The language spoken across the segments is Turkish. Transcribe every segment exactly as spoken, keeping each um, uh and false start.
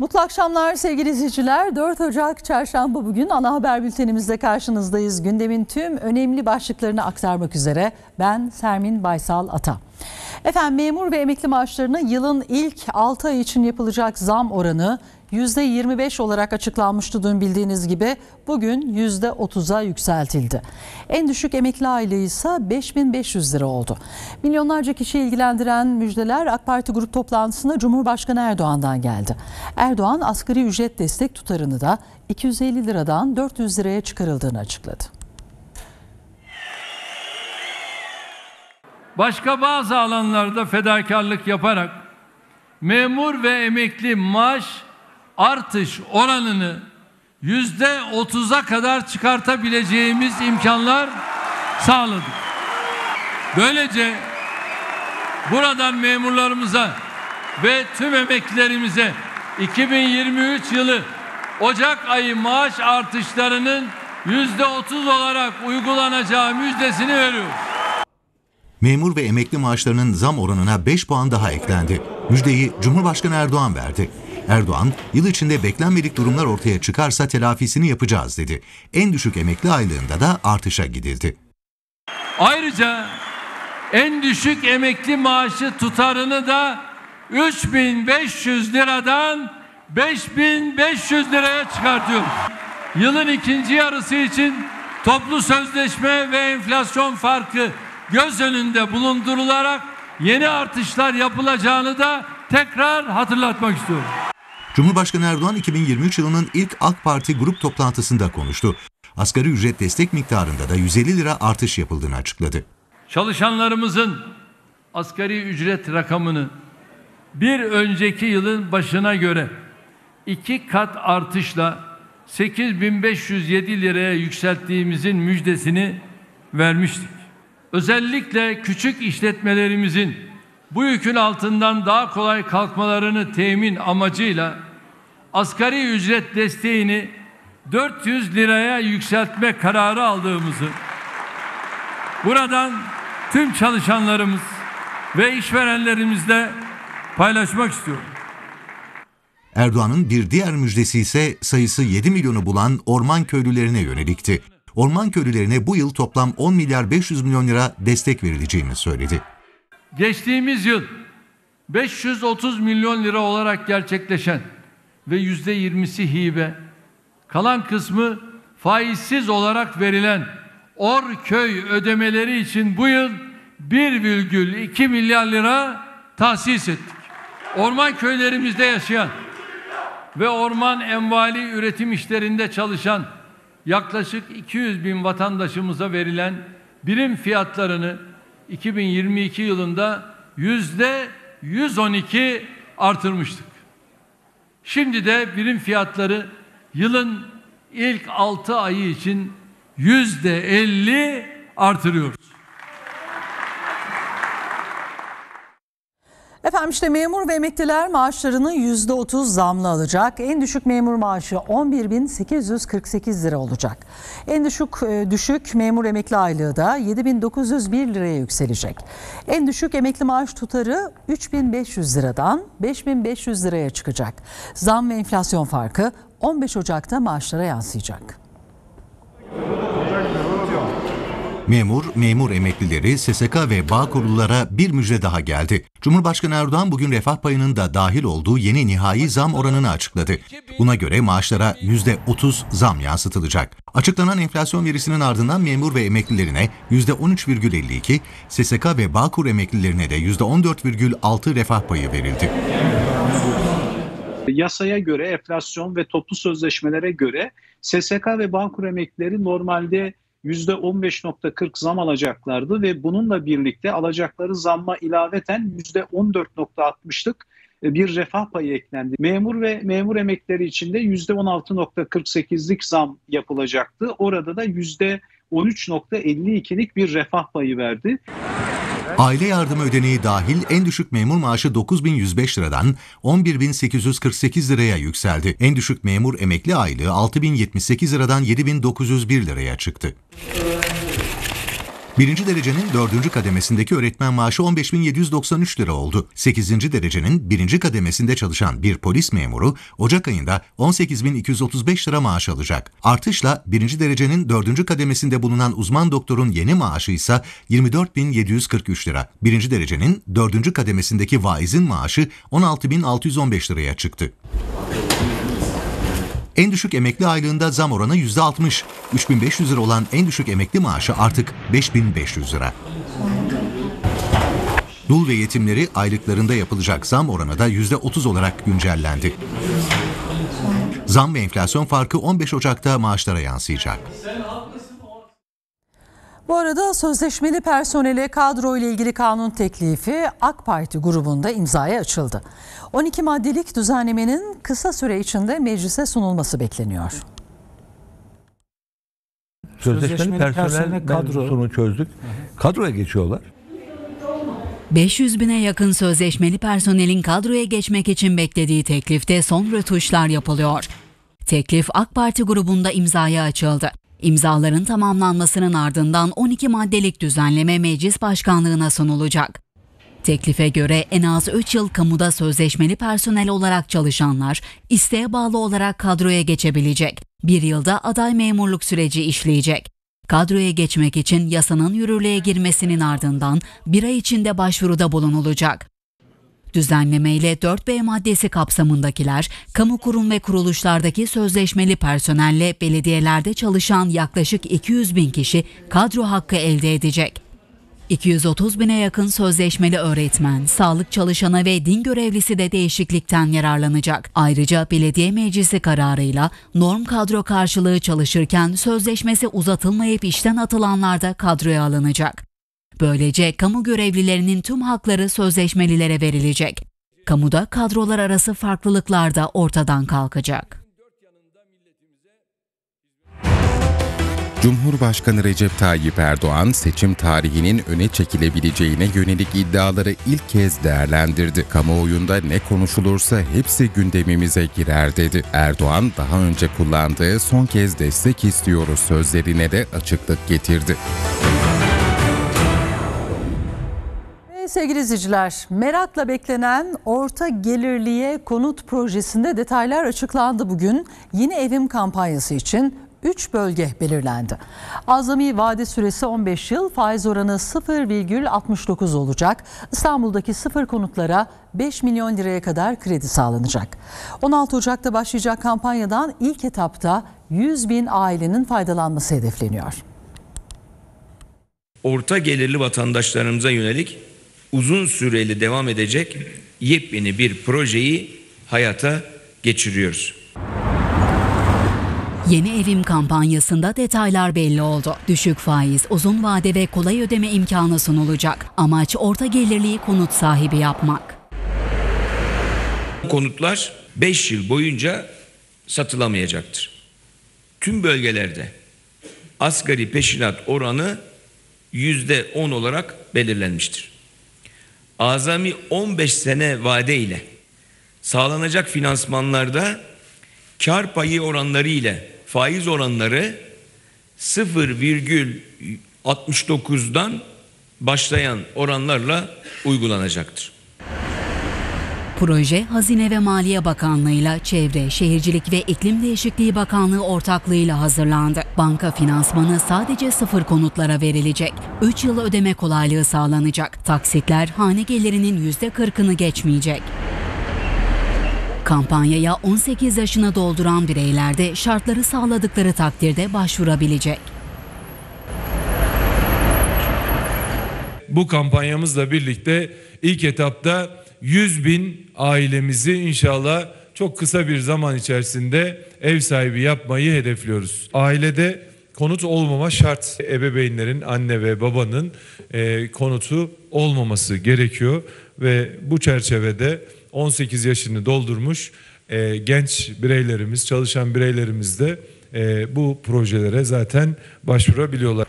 Mutlu akşamlar sevgili izleyiciler. dört Ocak Çarşamba bugün ana haber bültenimizde karşınızdayız. Gündemin tüm önemli başlıklarını aktarmak üzere ben Sermin Baysal Ata. Efendim, memur ve emekli maaşlarına yılın ilk altı ay için yapılacak zam oranı yüzde yirmi beş olarak açıklanmıştı dün, bildiğiniz gibi. Bugün yüzde otuza yükseltildi. En düşük emekli aylığı ise beş bin beş yüz lira oldu. Milyonlarca kişiyi ilgilendiren müjdeler AK Parti grup toplantısında Cumhurbaşkanı Erdoğan'dan geldi. Erdoğan asgari ücret destek tutarını da iki yüz elli liradan dört yüz liraya çıkarıldığını açıkladı. Başka bazı alanlarda fedakarlık yaparak memur ve emekli maaş artış oranını yüzde otuza kadar çıkartabileceğimiz imkanlar sağladık. Böylece buradan memurlarımıza ve tüm emeklilerimize iki bin yirmi üç yılı Ocak ayı maaş artışlarının yüzde otuz olarak uygulanacağı müjdesini veriyoruz. Memur ve emekli maaşlarının zam oranına beş puan daha eklendi. Müjdeyi Cumhurbaşkanı Erdoğan verdi. Erdoğan, yıl içinde beklenmedik durumlar ortaya çıkarsa telafisini yapacağız dedi. En düşük emekli aylığında da artışa gidildi. Ayrıca en düşük emekli maaşı tutarını da üç bin beş yüz liradan beş bin beş yüz liraya çıkartıyoruz. Yılın ikinci yarısı için toplu sözleşme ve enflasyon farkı göz önünde bulundurularak yeni artışlar yapılacağını da tekrar hatırlatmak istiyorum. Cumhurbaşkanı Erdoğan iki bin yirmi üç yılının ilk AK Parti grup toplantısında konuştu. Asgari ücret destek miktarında da yüz elli lira artış yapıldığını açıkladı. Çalışanlarımızın asgari ücret rakamını bir önceki yılın başına göre iki kat artışla sekiz bin beş yüz yedi liraya yükselttiğimizin müjdesini vermiştik. Özellikle küçük işletmelerimizin bu yükün altından daha kolay kalkmalarını temin amacıyla asgari ücret desteğini dört yüz liraya yükseltme kararı aldığımızı buradan tüm çalışanlarımız ve işverenlerimizle paylaşmak istiyorum. Erdoğan'ın bir diğer müjdesi ise sayısı yedi milyonu bulan orman köylülerine yönelikti. Orman köylülerine bu yıl toplam on milyar beş yüz milyon lira destek verileceğini söyledi. Geçtiğimiz yıl beş yüz otuz milyon lira olarak gerçekleşen ve yüzde yirmisi hibe, kalan kısmı faizsiz olarak verilen Orköy ödemeleri için bu yıl bir virgül iki milyar lira tahsis ettik. Orman köylerimizde yaşayan ve orman envali üretim işlerinde çalışan yaklaşık iki yüz bin vatandaşımıza verilen birim fiyatlarını iki bin yirmi iki yılında yüzde yüz on iki artırmıştık. Şimdi de birim fiyatları yılın ilk altı ayı için yüzde elli artırıyoruz. Efendim, işte memur ve emekliler maaşlarını yüzde otuz zamlı alacak. En düşük memur maaşı on bir bin sekiz yüz kırk sekiz lira olacak. En düşük düşük memur emekli aylığı da yedi bin dokuz yüz bir liraya yükselecek. En düşük emekli maaş tutarı üç bin beş yüz liradan beş bin beş yüz liraya çıkacak. Zam ve enflasyon farkı on beş Ocak'ta maaşlara yansıyacak. Memur, memur emeklileri, S S K ve Bağkurlulara bir müjde daha geldi. Cumhurbaşkanı Erdoğan bugün refah payının da dahil olduğu yeni nihai zam oranını açıkladı. Buna göre maaşlara yüzde otuz zam yansıtılacak. Açıklanan enflasyon verisinin ardından memur ve emeklilerine yüzde on üç virgül elli iki, S S K ve Bağkur emeklilerine de yüzde on dört virgül altı refah payı verildi. Yasaya göre, enflasyon ve toplu sözleşmelere göre S S K ve Bağkur emeklileri normalde yüzde on beş virgül kırk zam alacaklardı ve bununla birlikte alacakları zamma ilaveten yüzde on dört virgül altmışlık bir refah payı eklendi. Memur ve memur emeklileri için de yüzde on altı virgül kırk sekizlik zam yapılacaktı. Orada da yüzde on üç virgül elli ikilik bir refah payı verdi. Aile yardımı ödeneği dahil en düşük memur maaşı dokuz bin yüz beş liradan on bir bin sekiz yüz kırk sekiz liraya yükseldi. En düşük memur emekli aylığı altı bin yetmiş sekiz liradan yedi bin dokuz yüz bir liraya çıktı. Birinci derecenin dördüncü kademesindeki öğretmen maaşı on beş bin yedi yüz doksan üç lira oldu. Sekizinci derecenin birinci kademesinde çalışan bir polis memuru Ocak ayında on sekiz bin iki yüz otuz beş lira maaş alacak. Artışla birinci derecenin dördüncü kademesinde bulunan uzman doktorun yeni maaşı ise yirmi dört bin yedi yüz kırk üç lira. Birinci derecenin dördüncü kademesindeki vaizin maaşı on altı bin altı yüz on beş liraya çıktı. En düşük emekli aylığında zam oranı yüzde altmış. üç bin beş yüz lira olan en düşük emekli maaşı artık beş bin beş yüz lira. Dul ve yetimleri aylıklarında yapılacak zam oranı da yüzde otuz olarak güncellendi. Zam ve enflasyon farkı on beş Ocak'ta maaşlara yansıyacak. Bu arada sözleşmeli personele kadro ile ilgili kanun teklifi AK Parti grubunda imzaya açıldı. on iki maddelik düzenlemenin kısa süre içinde meclise sunulması bekleniyor. Sözleşmeli, Sözleşmeli personel, personel kadro. mevzusunu çözdük. Kadroya geçiyorlar. beş yüz bine yakın sözleşmeli personelin kadroya geçmek için beklediği teklifte son rötuşlar yapılıyor. Teklif AK Parti grubunda imzaya açıldı. İmzaların tamamlanmasının ardından on iki maddelik düzenleme meclis başkanlığına sunulacak. Teklife göre en az üç yıl kamuda sözleşmeli personel olarak çalışanlar isteğe bağlı olarak kadroya geçebilecek. Bir yılda aday memurluk süreci işleyecek. Kadroya geçmek için yasanın yürürlüğe girmesinin ardından bir ay içinde başvuruda bulunulacak. Düzenlemeyle dört B maddesi kapsamındakiler, kamu kurum ve kuruluşlardaki sözleşmeli personelle belediyelerde çalışan yaklaşık iki yüz bin kişi kadro hakkı elde edecek. iki yüz otuz bine yakın sözleşmeli öğretmen, sağlık çalışanı ve din görevlisi de değişiklikten yararlanacak. Ayrıca belediye meclisi kararıyla norm kadro karşılığı çalışırken sözleşmesi uzatılmayıp işten atılanlar da kadroya alınacak. Böylece kamu görevlilerinin tüm hakları sözleşmelilere verilecek. Kamuda kadrolar arası farklılıklar da ortadan kalkacak. Cumhurbaşkanı Recep Tayyip Erdoğan seçim tarihinin öne çekilebileceğine yönelik iddiaları ilk kez değerlendirdi. Kamuoyunda ne konuşulursa hepsi gündemimize girer dedi. Erdoğan daha önce kullandığı son kez destek istiyoruz sözlerine de açıklık getirdi. Sevgili izleyiciler, merakla beklenen orta gelirliye konut projesinde detaylar açıklandı bugün. Yeni evim kampanyası için üç bölge belirlendi. Azami vade süresi on beş yıl, faiz oranı sıfır virgül altmış dokuz olacak. İstanbul'daki sıfır konutlara beş milyon liraya kadar kredi sağlanacak. on altı Ocak'ta başlayacak kampanyadan ilk etapta yüz bin ailenin faydalanması hedefleniyor. Orta gelirli vatandaşlarımıza yönelik uzun süreli devam edecek yepyeni bir projeyi hayata geçiriyoruz. Yeni evim kampanyasında detaylar belli oldu. Düşük faiz, uzun vade ve kolay ödeme imkanı sunulacak. Amaç orta gelirliyi konut sahibi yapmak. Konutlar beş yıl boyunca satılamayacaktır. Tüm bölgelerde asgari peşinat oranı yüzde on olarak belirlenmiştir. Azami on beş sene vade ile sağlanacak finansmanlarda kar payı oranları ile faiz oranları sıfır virgül altmış dokuzdan başlayan oranlarla uygulanacaktır. Proje Hazine ve Maliye Bakanlığı'yla Çevre, Şehircilik ve İklim Değişikliği Bakanlığı ortaklığıyla hazırlandı. Banka finansmanı sadece sıfır konutlara verilecek. üç yıl ödeme kolaylığı sağlanacak. Taksitler hane gelirinin yüzde kırkını geçmeyecek. Kampanyaya on sekiz yaşını dolduran bireyler de şartları sağladıkları takdirde başvurabilecek. Bu kampanyamızla birlikte ilk etapta yüz bin ailemizi inşallah çok kısa bir zaman içerisinde ev sahibi yapmayı hedefliyoruz. Ailede konut olmama şart. Ebeveynlerin, anne ve babanın e, konutu olmaması gerekiyor ve bu çerçevede on sekiz yaşını doldurmuş e, genç bireylerimiz, çalışan bireylerimiz de e, bu projelere zaten başvurabiliyorlar.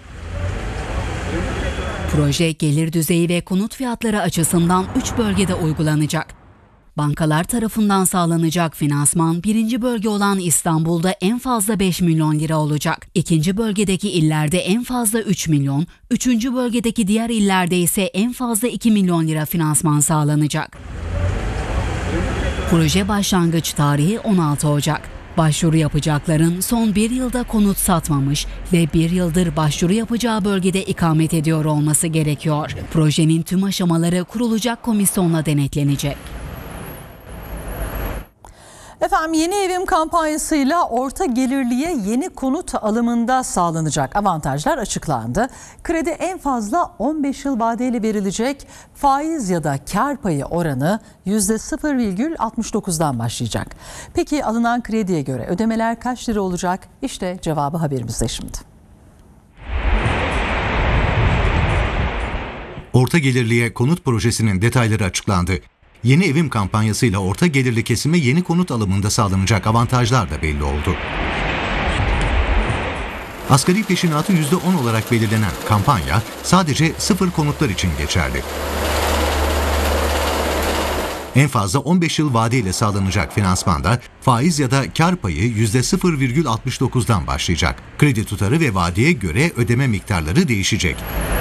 Proje gelir düzeyi ve konut fiyatları açısından üç bölgede uygulanacak. Bankalar tarafından sağlanacak finansman birinci bölge olan İstanbul'da en fazla beş milyon lira olacak. İkinci bölgedeki illerde en fazla üç milyon, üçüncü bölgedeki diğer illerde ise en fazla iki milyon lira finansman sağlanacak. Proje başlangıç tarihi on altı Ocak. Başvuru yapacakların son bir yılda konut satmamış ve bir yıldır başvuru yapacağı bölgede ikamet ediyor olması gerekiyor. Projenin tüm aşamaları kurulacak komisyonla denetlenecek. Efendim yeni evim kampanyasıyla orta gelirliye yeni konut alımında sağlanacak avantajlar açıklandı. Kredi en fazla on beş yıl vadeyle verilecek, faiz ya da kar payı oranı yüzde sıfır virgül altmış dokuzdan başlayacak. Peki alınan krediye göre ödemeler kaç lira olacak? İşte cevabı haberimizde şimdi. Orta gelirliye konut projesinin detayları açıklandı. Yeni evim kampanyasıyla orta gelirli kesime yeni konut alımında sağlanacak avantajlar da belli oldu. Asgari peşinatı yüzde on olarak belirlenen kampanya sadece sıfır konutlar için geçerli. En fazla on beş yıl vadeyle sağlanacak finansmanda faiz ya da kar payı yüzde sıfır virgül altmış dokuzdan başlayacak. Kredi tutarı ve vadeye göre ödeme miktarları değişecek.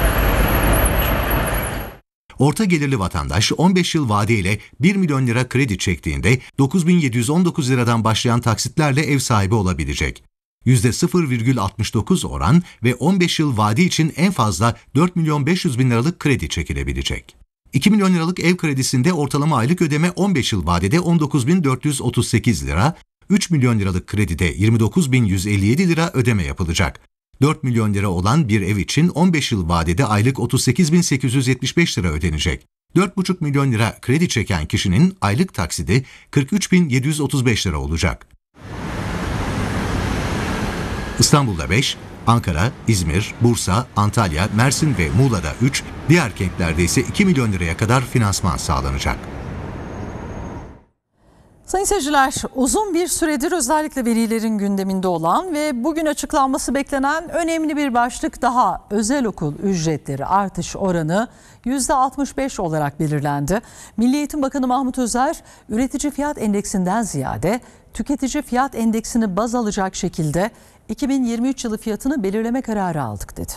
Orta gelirli vatandaş on beş yıl vadeyle bir milyon lira kredi çektiğinde dokuz bin yedi yüz on dokuz liradan başlayan taksitlerle ev sahibi olabilecek. yüzde sıfır virgül altmış dokuz oran ve on beş yıl vade için en fazla dört milyon beş yüz bin liralık kredi çekilebilecek. iki milyon liralık ev kredisinde ortalama aylık ödeme on beş yıl vadede on dokuz bin dört yüz otuz sekiz lira, üç milyon liralık kredide yirmi dokuz bin yüz elli yedi lira ödeme yapılacak. dört milyon lira olan bir ev için on beş yıl vadede aylık otuz sekiz bin sekiz yüz yetmiş beş lira ödenecek. dört buçuk milyon lira kredi çeken kişinin aylık taksidi kırk üç bin yedi yüz otuz beş lira olacak. İstanbul'da beş, Ankara, İzmir, Bursa, Antalya, Mersin ve Muğla'da üç, diğer kentlerde ise iki milyon liraya kadar finansman sağlanacak. Sayın seyirciler, uzun bir süredir özellikle velilerin gündeminde olan ve bugün açıklanması beklenen önemli bir başlık daha. Özel okul ücretleri artış oranı yüzde altmış beş olarak belirlendi. Milli Eğitim Bakanı Mahmut Özer, üretici fiyat endeksinden ziyade tüketici fiyat endeksini baz alacak şekilde iki bin yirmi üç yılı fiyatını belirleme kararı aldık dedi.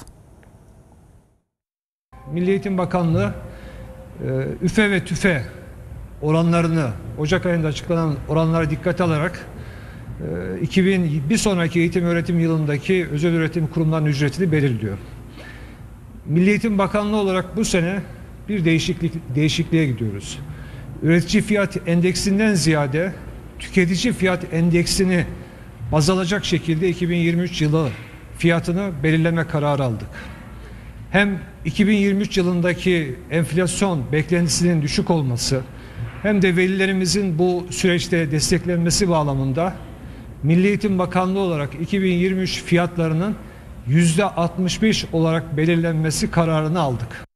Milli Eğitim Bakanlığı üfe ve tüfe oranlarını Ocak ayında açıklanan oranlara dikkate alarak iki bin bir sonraki eğitim öğretim yılındaki özel öğretim kurumlarının ücretini belirliyor. Milli Eğitim Bakanlığı olarak bu sene bir değişiklik değişikliğe gidiyoruz. Üretici fiyat endeksinden ziyade tüketici fiyat endeksini baz alacak şekilde iki bin yirmi üç yılı fiyatını belirleme kararı aldık. Hem iki bin yirmi üç yılındaki enflasyon beklentisinin düşük olması hem de velilerimizin bu süreçte desteklenmesi bağlamında Milli Eğitim Bakanlığı olarak iki bin yirmi üç fiyatlarının yüzde altmış beş olarak belirlenmesi kararını aldık.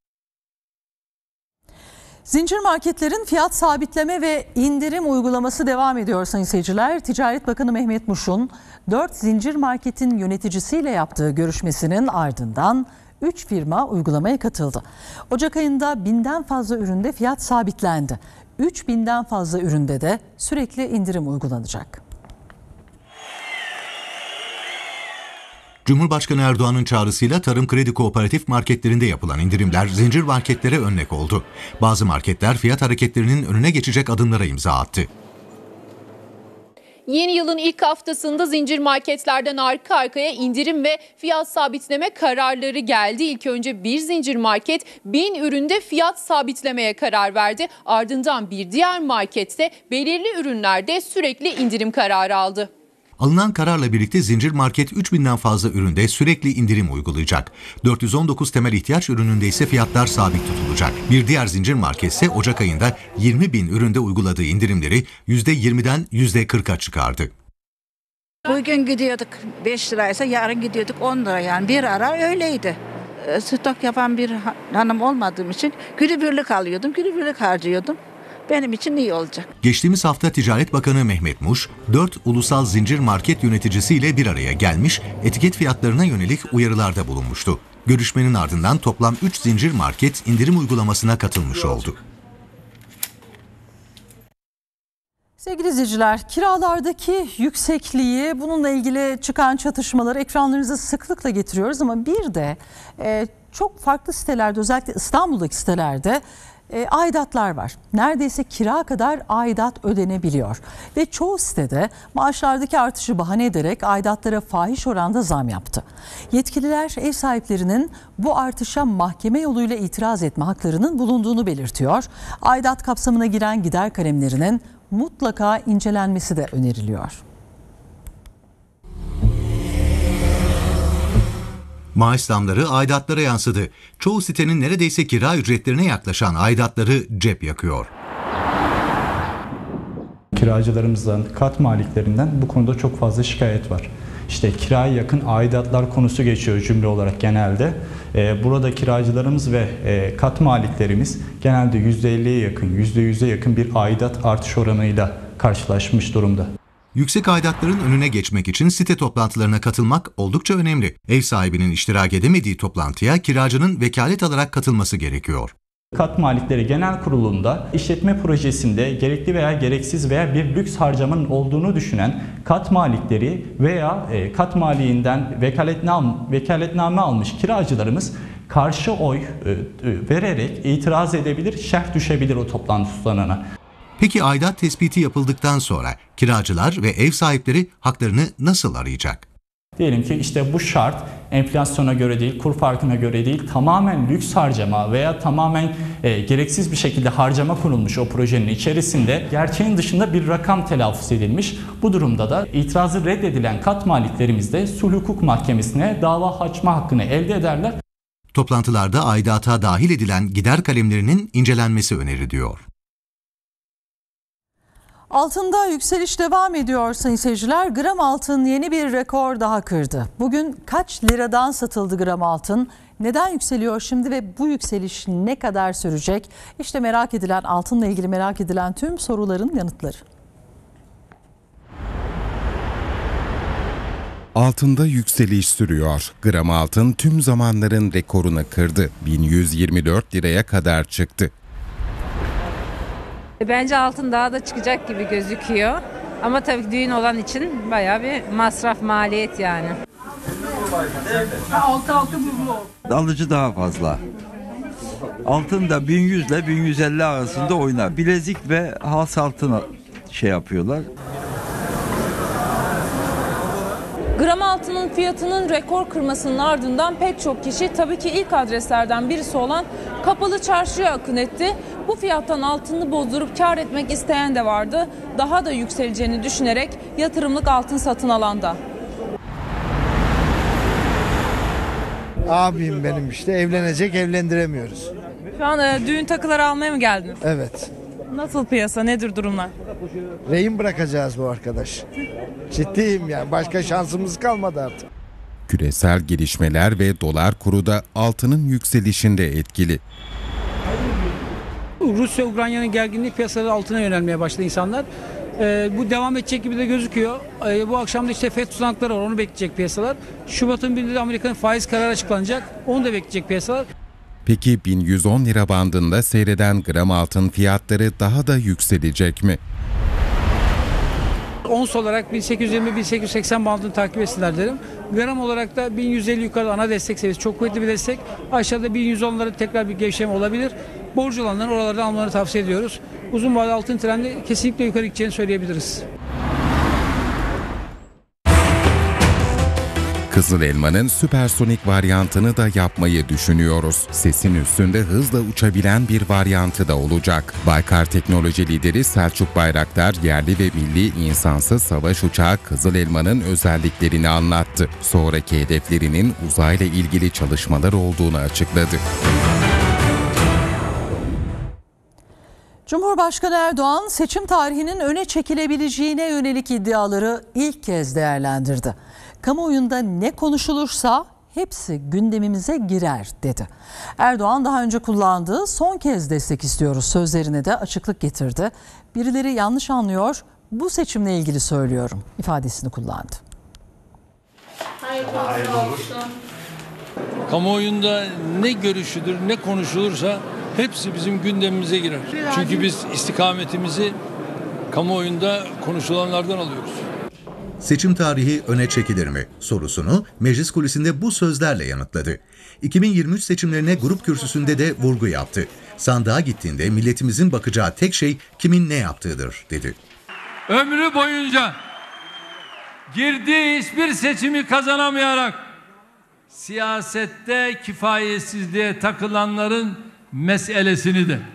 Zincir marketlerin fiyat sabitleme ve indirim uygulaması devam ediyor sayın seyirciler. Ticaret Bakanı Mehmet Muş'un dört zincir marketin yöneticisiyle yaptığı görüşmesinin ardından üç firma uygulamaya katıldı. Ocak ayında binden fazla üründe fiyat sabitlendi. üç binden fazla üründe de sürekli indirim uygulanacak. Cumhurbaşkanı Erdoğan'ın çağrısıyla tarım kredi kooperatif marketlerinde yapılan indirimler zincir marketlere örnek oldu. Bazı marketler fiyat hareketlerinin önüne geçecek adımlara imza attı. Yeni yılın ilk haftasında zincir marketlerden arka arkaya indirim ve fiyat sabitleme kararları geldi. İlk önce bir zincir market bin üründe fiyat sabitlemeye karar verdi. Ardından bir diğer markette belirli ürünlerde sürekli indirim kararı aldı. Alınan kararla birlikte zincir market üç binden fazla üründe sürekli indirim uygulayacak. dört yüz on dokuz temel ihtiyaç ürününde ise fiyatlar sabit tutulacak. Bir diğer zincir market ise Ocak ayında yirmi bin üründe uyguladığı indirimleri yüzde yirmiden yüzde kırka çıkardı. Bugün gidiyorduk beş liraysa yarın gidiyorduk on lira, yani bir ara öyleydi. Stok yapan bir hanım olmadığım için günübirlik alıyordum, günübirlik harcıyordum. Benim için iyi olacak. Geçtiğimiz hafta Ticaret Bakanı Mehmet Muş, dört ulusal zincir market yöneticisiyle bir araya gelmiş, etiket fiyatlarına yönelik uyarılarda bulunmuştu. Görüşmenin ardından toplam üç zincir market indirim uygulamasına katılmış oldu. Sevgili izleyiciler, kiralardaki yüksekliği, bununla ilgili çıkan çatışmaları ekranlarınıza sıklıkla getiriyoruz ama bir de e, çok farklı sitelerde, özellikle İstanbul'daki sitelerde e, aidatlar var. Neredeyse kira kadar aidat ödenebiliyor ve çoğu sitede maaşlardaki artışı bahane ederek aidatlara fahiş oranda zam yaptı. Yetkililer ev sahiplerinin bu artışa mahkeme yoluyla itiraz etme haklarının bulunduğunu belirtiyor. Aidat kapsamına giren gider kalemlerinin mutlaka incelenmesi de öneriliyor. Maaş zamları aidatlara yansıdı. Çoğu sitenin neredeyse kira ücretlerine yaklaşan aidatları cep yakıyor. Kiracılarımızdan, kat maliklerinden bu konuda çok fazla şikayet var. İşte kiraya yakın aidatlar konusu geçiyor cümle olarak genelde. Ee, burada kiracılarımız ve e, kat maliklerimiz genelde yüzde elliye yakın, yüzde yüze yakın bir aidat artış oranıyla karşılaşmış durumda. Yüksek aidatların önüne geçmek için site toplantılarına katılmak oldukça önemli. Ev sahibinin iştirak edemediği toplantıya kiracının vekalet alarak katılması gerekiyor. Kat Malikleri Genel Kurulu'nda işletme projesinde gerekli veya gereksiz veya bir lüks harcamanın olduğunu düşünen kat malikleri veya e, kat maliğinden vekaletname, vekaletname almış kiracılarımız karşı oy e, e, vererek itiraz edebilir, şerh düşebilir o toplantı tutanağına. Peki aidat tespiti yapıldıktan sonra kiracılar ve ev sahipleri haklarını nasıl arayacak? Diyelim ki işte bu şart enflasyona göre değil, kur farkına göre değil, tamamen lüks harcama veya tamamen e, gereksiz bir şekilde harcama konulmuş o projenin içerisinde, gerçeğin dışında bir rakam telaffuz edilmiş. Bu durumda da itirazı reddedilen kat maliklerimiz de sulh hukuk mahkemesine dava açma hakkını elde ederler. Toplantılarda aidata dahil edilen gider kalemlerinin incelenmesi öneriliyor. Altında yükseliş devam ediyor sayın seyirciler. Gram altın yeni bir rekor daha kırdı. Bugün kaç liradan satıldı gram altın? Neden yükseliyor şimdi ve bu yükseliş ne kadar sürecek? İşte merak edilen, altınla ilgili merak edilen tüm soruların yanıtları. Altında yükseliş sürüyor. Gram altın tüm zamanların rekorunu kırdı. bin yüz yirmi dört liraya kadar çıktı. Bence altın daha da çıkacak gibi gözüküyor. Ama tabii ki düğün olan için bayağı bir masraf, maliyet yani. Alıcı daha fazla. Altın da bin yüz ile bin yüz elli arasında oynar. Bilezik ve has altın şey yapıyorlar. Gram altının fiyatının rekor kırmasının ardından pek çok kişi tabii ki ilk adreslerden birisi olan Kapalı Çarşı'ya akın etti. Bu fiyattan altını bozdurup kar etmek isteyen de vardı. Daha da yükseleceğini düşünerek yatırımlık altın satın alanda. Abim benim işte evlenecek, evlendiremiyoruz. Şu an e, düğün takıları almaya mı geldiniz? Evet. Nasıl piyasa, nedir durumlar? Rehin bırakacağız bu arkadaş. Ciddiyim yani, başka şansımız kalmadı artık. Küresel gelişmeler ve dolar kuru da altının yükselişinde etkili. Rusya-Ukrayna'nın gerginliği piyasaları altına yönelmeye başladı insanlar. Ee, bu devam edecek gibi de gözüküyor. Ee, bu akşam da işte F E D tutanakları var, onu bekleyecek piyasalar. Şubat'ın birinde de Amerika'nın faiz kararı açıklanacak, onu da bekleyecek piyasalar. Peki bin yüz on lira bandında seyreden gram altın fiyatları daha da yükselecek mi? Ons olarak bin sekiz yüz yirmi bin sekiz yüz seksen bandını takip etsinler derim. Gram olarak da bin yüz elli yukarıda ana destek seviyesi, çok kuvvetli bir destek. Aşağıda bin yüz onlara tekrar bir gevşeme olabilir. Borcu olanların oralardan almalarını tavsiye ediyoruz. Uzun vadeli altın trendi kesinlikle yukarı gideceğini söyleyebiliriz. Kızıl Elma'nın süpersonik varyantını da yapmayı düşünüyoruz. Sesin üstünde hızla uçabilen bir varyantı da olacak. Baykar Teknoloji lideri Selçuk Bayraktar yerli ve milli insansız savaş uçağı Kızıl Elma'nın özelliklerini anlattı. Sonraki hedeflerinin uzayla ilgili çalışmalar olduğunu açıkladı. Cumhurbaşkanı Erdoğan seçim tarihinin öne çekilebileceğine yönelik iddiaları ilk kez değerlendirdi. Kamuoyunda ne konuşulursa hepsi gündemimize girer dedi. Erdoğan daha önce kullandığı son kez destek istiyoruz sözlerine de açıklık getirdi. Birileri yanlış anlıyor, bu seçimle ilgili söylüyorum ifadesini kullandı. Hayırlı olsun. Kamuoyunda ne görüşüdür, ne konuşulursa hepsi bizim gündemimize girer. Çünkü biz istikametimizi kamuoyunda konuşulanlardan alıyoruz. Seçim tarihi öne çekilir mi sorusunu meclis kulisinde bu sözlerle yanıtladı. iki bin yirmi üç seçimlerine grup kürsüsünde de vurgu yaptı. Sandığa gittiğinde milletimizin bakacağı tek şey kimin ne yaptığıdır dedi. Ömrü boyunca girdiği hiçbir seçimi kazanamayarak siyasette kifayetsizliğe takılanların meselesini de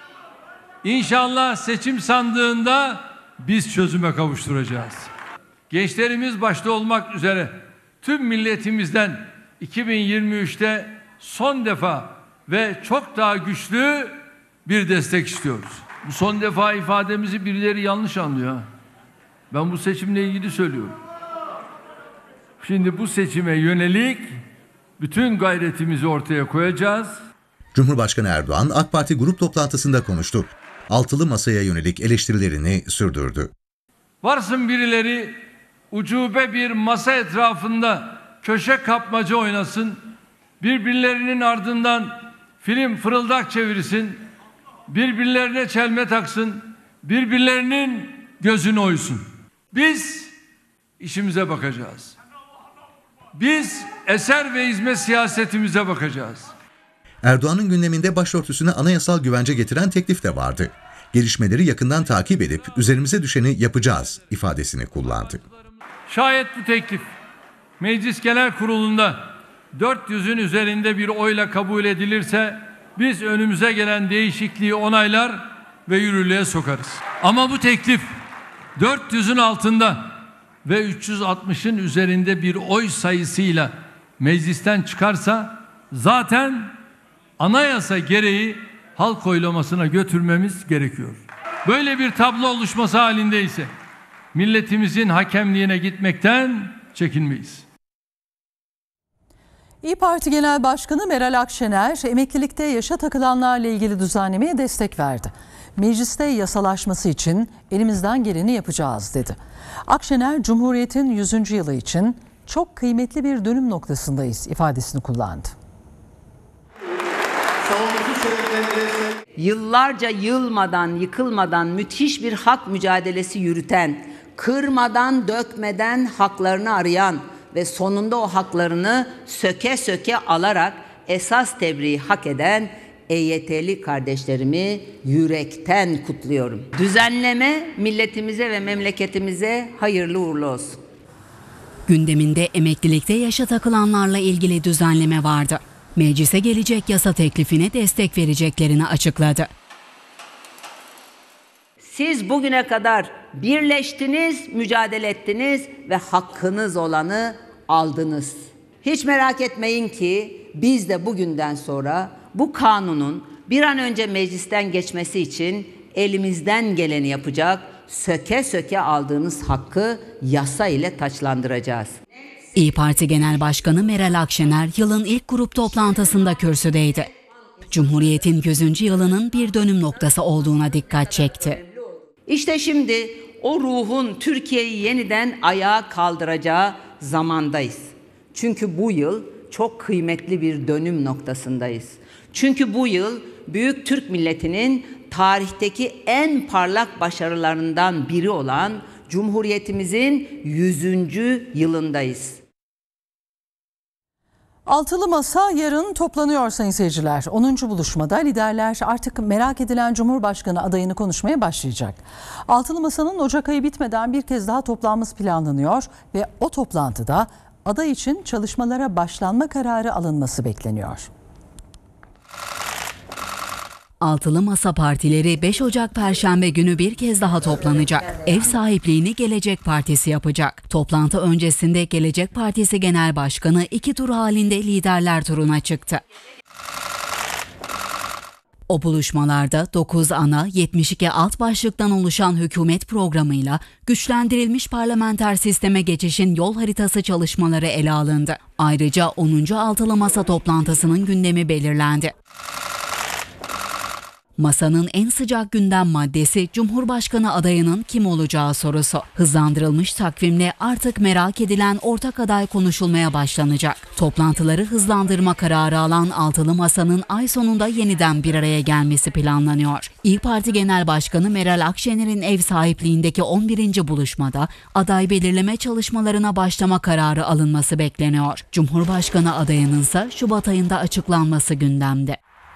İnşallah seçim sandığında biz çözüme kavuşturacağız. Gençlerimiz başta olmak üzere tüm milletimizden iki bin yirmi üçte son defa ve çok daha güçlü bir destek istiyoruz. Bu son defa ifademizi birileri yanlış anlıyor. Ben bu seçimle ilgili söylüyorum. Şimdi bu seçime yönelik bütün gayretimizi ortaya koyacağız. Cumhurbaşkanı Erdoğan AK Parti grup toplantısında konuştu. Altılı masaya yönelik eleştirilerini sürdürdü. Varsın birileri ucube bir masa etrafında köşe kapmaca oynasın, birbirlerinin ardından film fırıldak çevirsin, birbirlerine çelme taksın, birbirlerinin gözünü oysun. Biz işimize bakacağız. Biz eser ve hizmet siyasetimize bakacağız. Erdoğan'ın gündeminde başörtüsüne anayasal güvence getiren teklif de vardı. Gelişmeleri yakından takip edip üzerimize düşeni yapacağız ifadesini kullandı. Şayet bu teklif Meclis Genel Kurulu'nda dört yüzün üzerinde bir oyla kabul edilirse biz önümüze gelen değişikliği onaylar ve yürürlüğe sokarız. Ama bu teklif dört yüzün altında ve üç yüz altmışın üzerinde bir oy sayısıyla meclisten çıkarsa zaten anayasa gereği halk oylamasına götürmemiz gerekiyor. Böyle bir tablo oluşması halinde ise milletimizin hakemliğine gitmekten çekinmeyiz. İYİ Parti Genel Başkanı Meral Akşener, emeklilikte yaşa takılanlarla ilgili düzenlemeye destek verdi. Mecliste yasalaşması için elimizden geleni yapacağız dedi. Akşener, Cumhuriyet'in yüzüncü yılı için çok kıymetli bir dönüm noktasındayız ifadesini kullandı. Yıllarca yılmadan, yıkılmadan müthiş bir hak mücadelesi yürüten, kırmadan, dökmeden haklarını arayan ve sonunda o haklarını söke söke alarak esas tebriği hak eden E Y T'li kardeşlerimi yürekten kutluyorum. Düzenleme milletimize ve memleketimize hayırlı uğurlu olsun. Gündeminde emeklilikte yaşa takılanlarla ilgili düzenleme vardı. Meclise gelecek yasa teklifine destek vereceklerini açıkladı. Siz bugüne kadar birleştiniz, mücadele ettiniz ve hakkınız olanı aldınız. Hiç merak etmeyin ki biz de bugünden sonra bu kanunun bir an önce meclisten geçmesi için elimizden geleni yapacak, söke söke aldığınız hakkı yasa ile taçlandıracağız. İYİ Parti Genel Başkanı Meral Akşener yılın ilk grup toplantısında kürsüdeydi. Cumhuriyet'in yüzüncü yılının bir dönüm noktası olduğuna dikkat çekti. İşte şimdi o ruhun Türkiye'yi yeniden ayağa kaldıracağı zamandayız. Çünkü bu yıl çok kıymetli bir dönüm noktasındayız. Çünkü bu yıl büyük Türk milletinin tarihteki en parlak başarılarından biri olan Cumhuriyetimizin yüzüncü yılındayız. Altılı Masa yarın toplanıyor sayın seyirciler. onuncu buluşmada liderler artık merak edilen Cumhurbaşkanı adayını konuşmaya başlayacak. Altılı Masa'nın Ocak ayı bitmeden bir kez daha toplanması planlanıyor ve o toplantıda aday için çalışmalara başlanma kararı alınması bekleniyor. Altılı Masa partileri beş Ocak Perşembe günü bir kez daha toplanacak. Ev sahipliğini Gelecek Partisi yapacak. Toplantı öncesinde Gelecek Partisi Genel Başkanı iki tur halinde liderler turuna çıktı. O buluşmalarda dokuz ana yetmiş iki alt başlıktan oluşan hükümet programıyla güçlendirilmiş parlamenter sisteme geçişin yol haritası çalışmaları ele alındı. Ayrıca onuncu Altılı Masa toplantısının gündemi belirlendi. Masanın en sıcak gündem maddesi Cumhurbaşkanı adayının kim olacağı sorusu. Hızlandırılmış takvimle artık merak edilen ortak aday konuşulmaya başlanacak. Toplantıları hızlandırma kararı alan altılı masanın ay sonunda yeniden bir araya gelmesi planlanıyor. İYİ Parti Genel Başkanı Meral Akşener'in ev sahipliğindeki on birinci buluşmada aday belirleme çalışmalarına başlama kararı alınması bekleniyor. Cumhurbaşkanı adayının ise Şubat ayında açıklanması gündemde.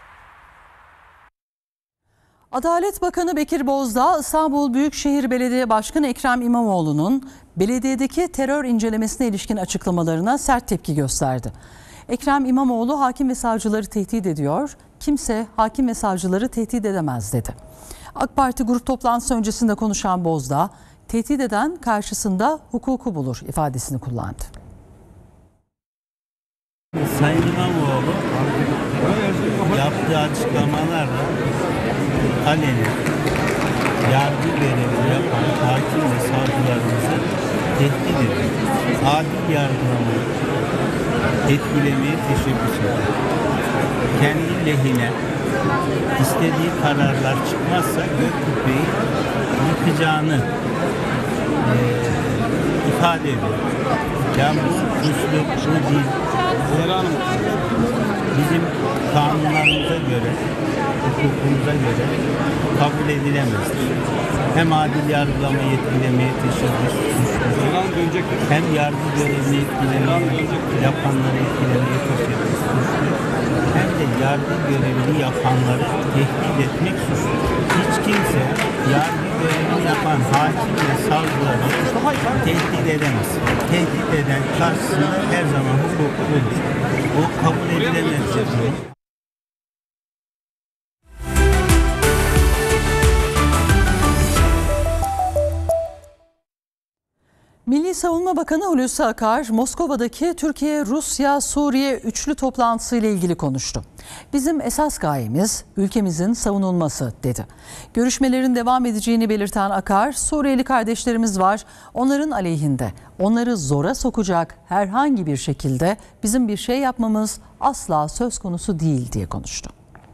Adalet Bakanı Bekir Bozdağ, İstanbul Büyükşehir Belediye Başkanı Ekrem İmamoğlu'nun belediyedeki terör incelemesine ilişkin açıklamalarına sert tepki gösterdi. Ekrem İmamoğlu hakim ve savcıları tehdit ediyor, kimse hakim ve savcıları tehdit edemez dedi. AK Parti grup toplantısı öncesinde konuşan Bozdağ, tehdit eden karşısında hukuku bulur ifadesini kullandı. Sayın İmamoğlu yaptığı açıklamalarla aleni yargı görevini yapan hakim ve savcılarımızı tehdit ediyor. Adil yargılamayı etkilemeye teşebbüs ediyor. Kendi lehine istediği kararlar çıkmazsa Göktürk'ü yıkacağını e, ifade ediyor. Yani bu üslup, bu değil. Bizim kanunlarımıza göre, hukukumuza göre kabul edilemezdir. Hem adil yargılamayı etkilemeye teşebbüs suçludur, hem yargı görevini etkilemeye, yapanları etkilemeye teşebbüs suçludur, hem de yargı görevini yapanları tehdit etmek suçludur. Hiç kimse yargı görevini yapan hakim ve savcıları tehdit edemez. Tehdit eden karşısında her zaman hukuku bulur. O kabul edilemezdir. Milli Savunma Bakanı Hulusi Akar, Moskova'daki Türkiye-Rusya-Suriye üçlü toplantısı ile ilgili konuştu. Bizim esas gayemiz ülkemizin savunulması dedi. Görüşmelerin devam edeceğini belirten Akar, Suriyeli kardeşlerimiz var, onların aleyhinde. Onları zora sokacak herhangi bir şekilde bizim bir şey yapmamız asla söz konusu değil diye konuştu.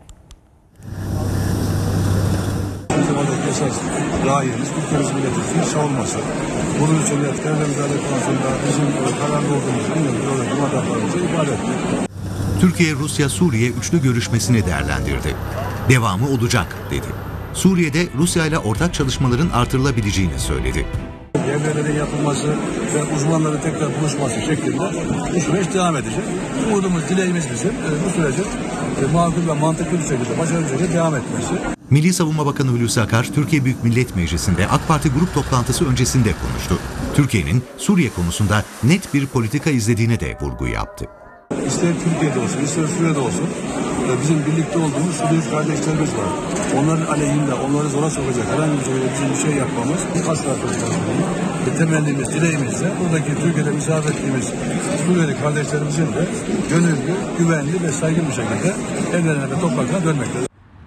Esas gayemiz ülkemiz milletimizin savunması. Bunun için de terörle mücadele konusunda bizim kararlı olduğumuz yolunda adamlarımıza ifade ettik. Türkiye, Rusya, Suriye üçlü görüşmesini değerlendirdi. Devamı olacak dedi. Suriye'de Rusya ile ortak çalışmaların artırılabileceğini söyledi. Devletlerin yapılması ve uzmanların tekrar buluşması şeklinde bu süreç devam edecek. Umudumuz, dileğimiz bizim bu sürecin makul ve mantıklı bir şekilde, başarılı bir şekilde devam etmesi. Milli Savunma Bakanı Hulusi Akar, Türkiye Büyük Millet Meclisi'nde AK Parti grup toplantısı öncesinde konuştu. Türkiye'nin Suriye konusunda net bir politika izlediğine de vurgu yaptı. İster Türkiye'de olsun, ister Suriye'de olsun bizim birlikte olduğumuz Suriyeli kardeşlerimiz var. Onların aleyhinde, onları zora sokacak herhangi bir şekilde bizim bir şey yapmamız asla söz konusu değil. Temennimiz, dileğimiz de buradaki Türkiye'de misafir ettiğimiz Suriyeli kardeşlerimizin de gönüllü, güvenli ve saygın bir şekilde evlerine ve topraklarına dönmektedir.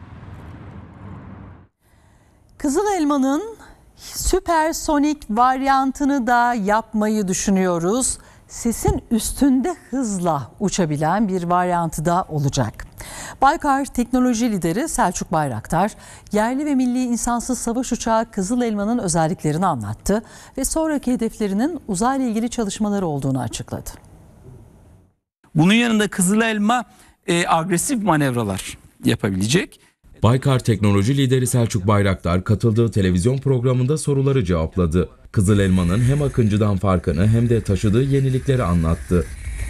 Kızıl Elma'nın süpersonik varyantını da yapmayı düşünüyoruz. Sesin üstünde hızla uçabilen bir varyantı da olacak. Baykar teknoloji lideri Selçuk Bayraktar, yerli ve milli insansız savaş uçağı Kızıl Elma'nın özelliklerini anlattı ve sonraki hedeflerinin uzayla ilgili çalışmaları olduğunu açıkladı. Bunun yanında Kızıl Elma e, agresif manevralar yapabilecek. Baykar teknoloji lideri Selçuk Bayraktar katıldığı televizyon programında soruları cevapladı. Kızıl Elma'nın hem Akıncı'dan farkını hem de taşıdığı yenilikleri anlattı.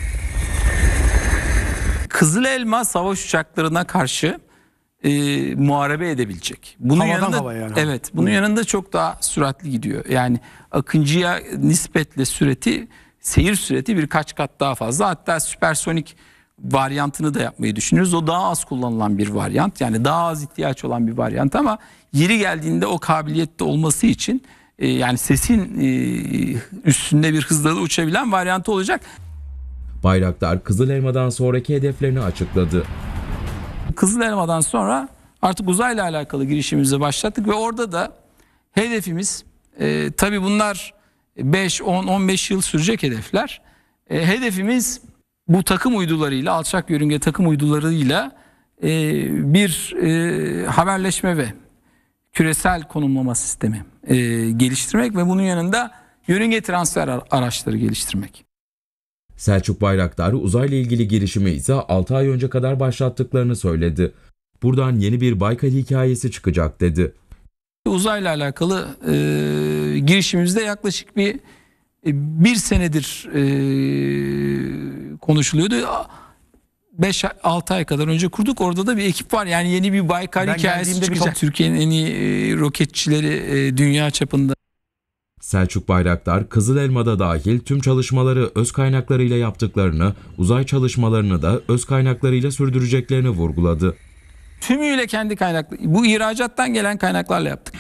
Kızıl Elma savaş uçaklarına karşı e, muharebe edebilecek. Bunun Havadan yanında hava yani. evet, bunun yanında çok daha süratli gidiyor. Yani Akıncı'ya nispetle süreti, seyir süreti birkaç kat daha fazla. Hatta süpersonik varyantını da yapmayı düşünüyoruz. O daha az kullanılan bir varyant. Yani daha az ihtiyaç olan bir varyant ama yeri geldiğinde o kabiliyette olması için e, yani sesin e, üstünde bir hızla da uçabilen varyantı olacak. Bayraktar Kızıl Elma'dan sonraki hedeflerini açıkladı. Kızıl Elma'dan sonra artık uzayla alakalı girişimimizi başlattık ve orada da hedefimiz e, tabii bunlar beş, on, on beş yıl sürecek hedefler. E, hedefimiz bu takım uydularıyla, alçak yörünge takım uydularıyla e, bir e, haberleşme ve küresel konumlama sistemi e, geliştirmek ve bunun yanında yörünge transfer araçları geliştirmek. Selçuk Bayraktar uzayla ilgili girişimi ise altı ay önce kadar başlattıklarını söyledi. Buradan yeni bir Baykal hikayesi çıkacak dedi. Uzayla alakalı e, girişimimizde yaklaşık bir bir senedir e, konuşuluyordu. beş altı ay kadar önce kurduk. Orada da bir ekip var. Yani yeni bir Baykal Ben hikayesi çıkacak. çok... Türkiye'nin en iyi e, roketçileri e, dünya çapında. Selçuk Bayraktar, Kızıl Elma'da dahil tüm çalışmaları öz kaynaklarıyla yaptıklarını, uzay çalışmalarını da öz kaynaklarıyla sürdüreceklerini vurguladı. Tümüyle kendi kaynaklı. Bu ihracattan gelen kaynaklarla yaptık.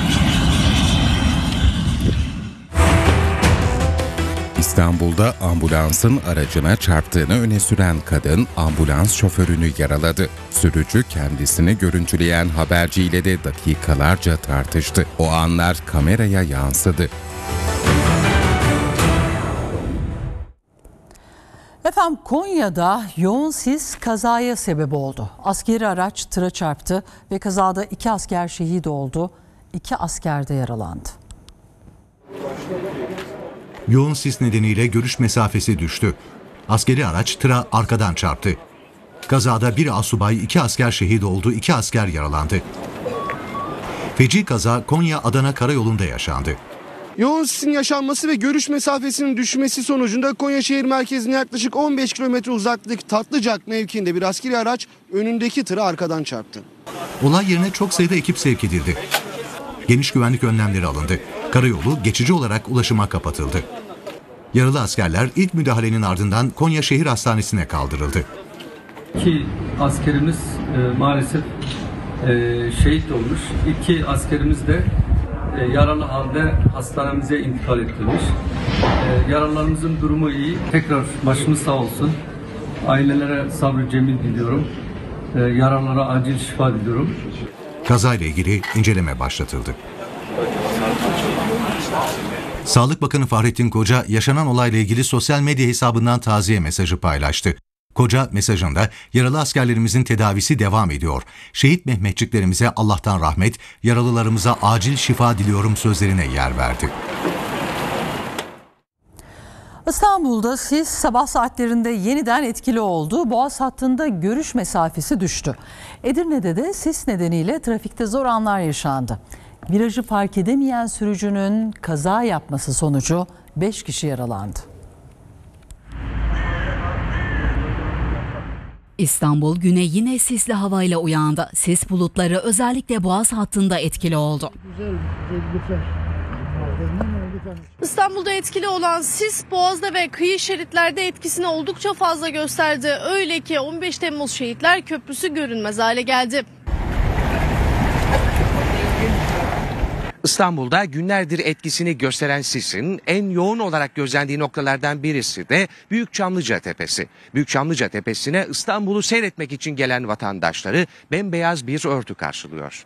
İstanbul'da ambulansın aracına çarptığını öne süren kadın ambulans şoförünü yaraladı. Sürücü kendisini görüntüleyen haberciyle de dakikalarca tartıştı. O anlar kameraya yansıdı. Efendim Konya'da yoğun sis kazaya sebep oldu. Askeri araç tıra çarptı ve kazada iki asker şehit oldu. İki asker de yaralandı. Yoğun sis nedeniyle görüş mesafesi düştü. Askeri araç tıra arkadan çarptı. Kazada bir asubay, iki asker şehit oldu, iki asker yaralandı. Feci kaza Konya-Adana karayolunda yaşandı. Yoğun sisin yaşanması ve görüş mesafesinin düşmesi sonucunda Konya şehir merkezine yaklaşık on beş kilometre uzaklıktaki Tatlıcak mevkiinde bir askeri araç önündeki tıra arkadan çarptı. Olay yerine çok sayıda ekip sevk edildi. Geniş güvenlik önlemleri alındı. Karayolu geçici olarak ulaşıma kapatıldı. Yaralı askerler ilk müdahalenin ardından Konya Şehir Hastanesi'ne kaldırıldı. İki askerimiz e, maalesef e, şehit olmuş. İki askerimiz de e, yaralı halde hastanemize intikal ettirmiş. E, yaralılarımızın durumu iyi. Tekrar başımız sağ olsun. Ailelere sabrı cemil diliyorum. E, yaralılara acil şifa diliyorum. Kazayla ilgili inceleme başlatıldı. Sağlık Bakanı Fahrettin Koca yaşanan olayla ilgili sosyal medya hesabından taziye mesajı paylaştı. Koca mesajında yaralı askerlerimizin tedavisi devam ediyor. Şehit Mehmetçiklerimize Allah'tan rahmet, yaralılarımıza acil şifa diliyorum sözlerine yer verdi. İstanbul'da sis sabah saatlerinde yeniden etkili oldu. Boğaz hattında görüş mesafesi düştü. Edirne'de de sis nedeniyle trafikte zor anlar yaşandı. Virajı fark edemeyen sürücünün kaza yapması sonucu beş kişi yaralandı. İstanbul güne yine sisli havayla uyandı. Sis bulutları özellikle Boğaz hattında etkili oldu. İstanbul'da etkili olan sis Boğaz'da ve kıyı şeritlerde etkisini oldukça fazla gösterdi. Öyle ki on beş Temmuz Şehitler Köprüsü görünmez hale geldi. İstanbul'da günlerdir etkisini gösteren sisin en yoğun olarak gözlendiği noktalardan birisi de Büyükçamlıca Tepesi. Büyükçamlıca Tepesi'ne İstanbul'u seyretmek için gelen vatandaşları bembeyaz bir örtü karşılıyor.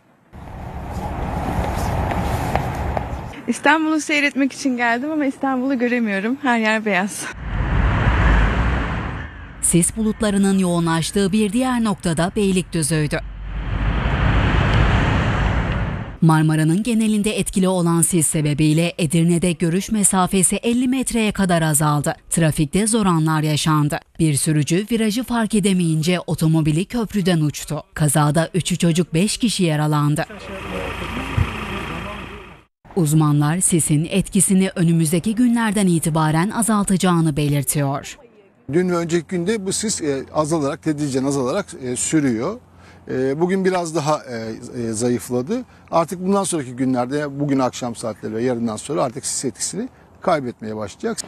İstanbul'u seyretmek için geldim ama İstanbul'u göremiyorum. Her yer beyaz. Sis bulutlarının yoğunlaştığı bir diğer noktada Beylikdüzü'ydü. Marmara'nın genelinde etkili olan sis sebebiyle Edirne'de görüş mesafesi elli metreye kadar azaldı. Trafikte zor anlar yaşandı. Bir sürücü virajı fark edemeyince otomobili köprüden uçtu. Kazada üçü çocuk beş kişi yaralandı. Uzmanlar sisin etkisini önümüzdeki günlerden itibaren azaltacağını belirtiyor. Dün ve önceki günde bu sis azalarak, tedricen azalarak sürüyor. Bugün biraz daha zayıfladı. Artık bundan sonraki günlerde, bugün akşam saatleri ve yarından sonra artık sis etkisini kaybetmeye başlayacak.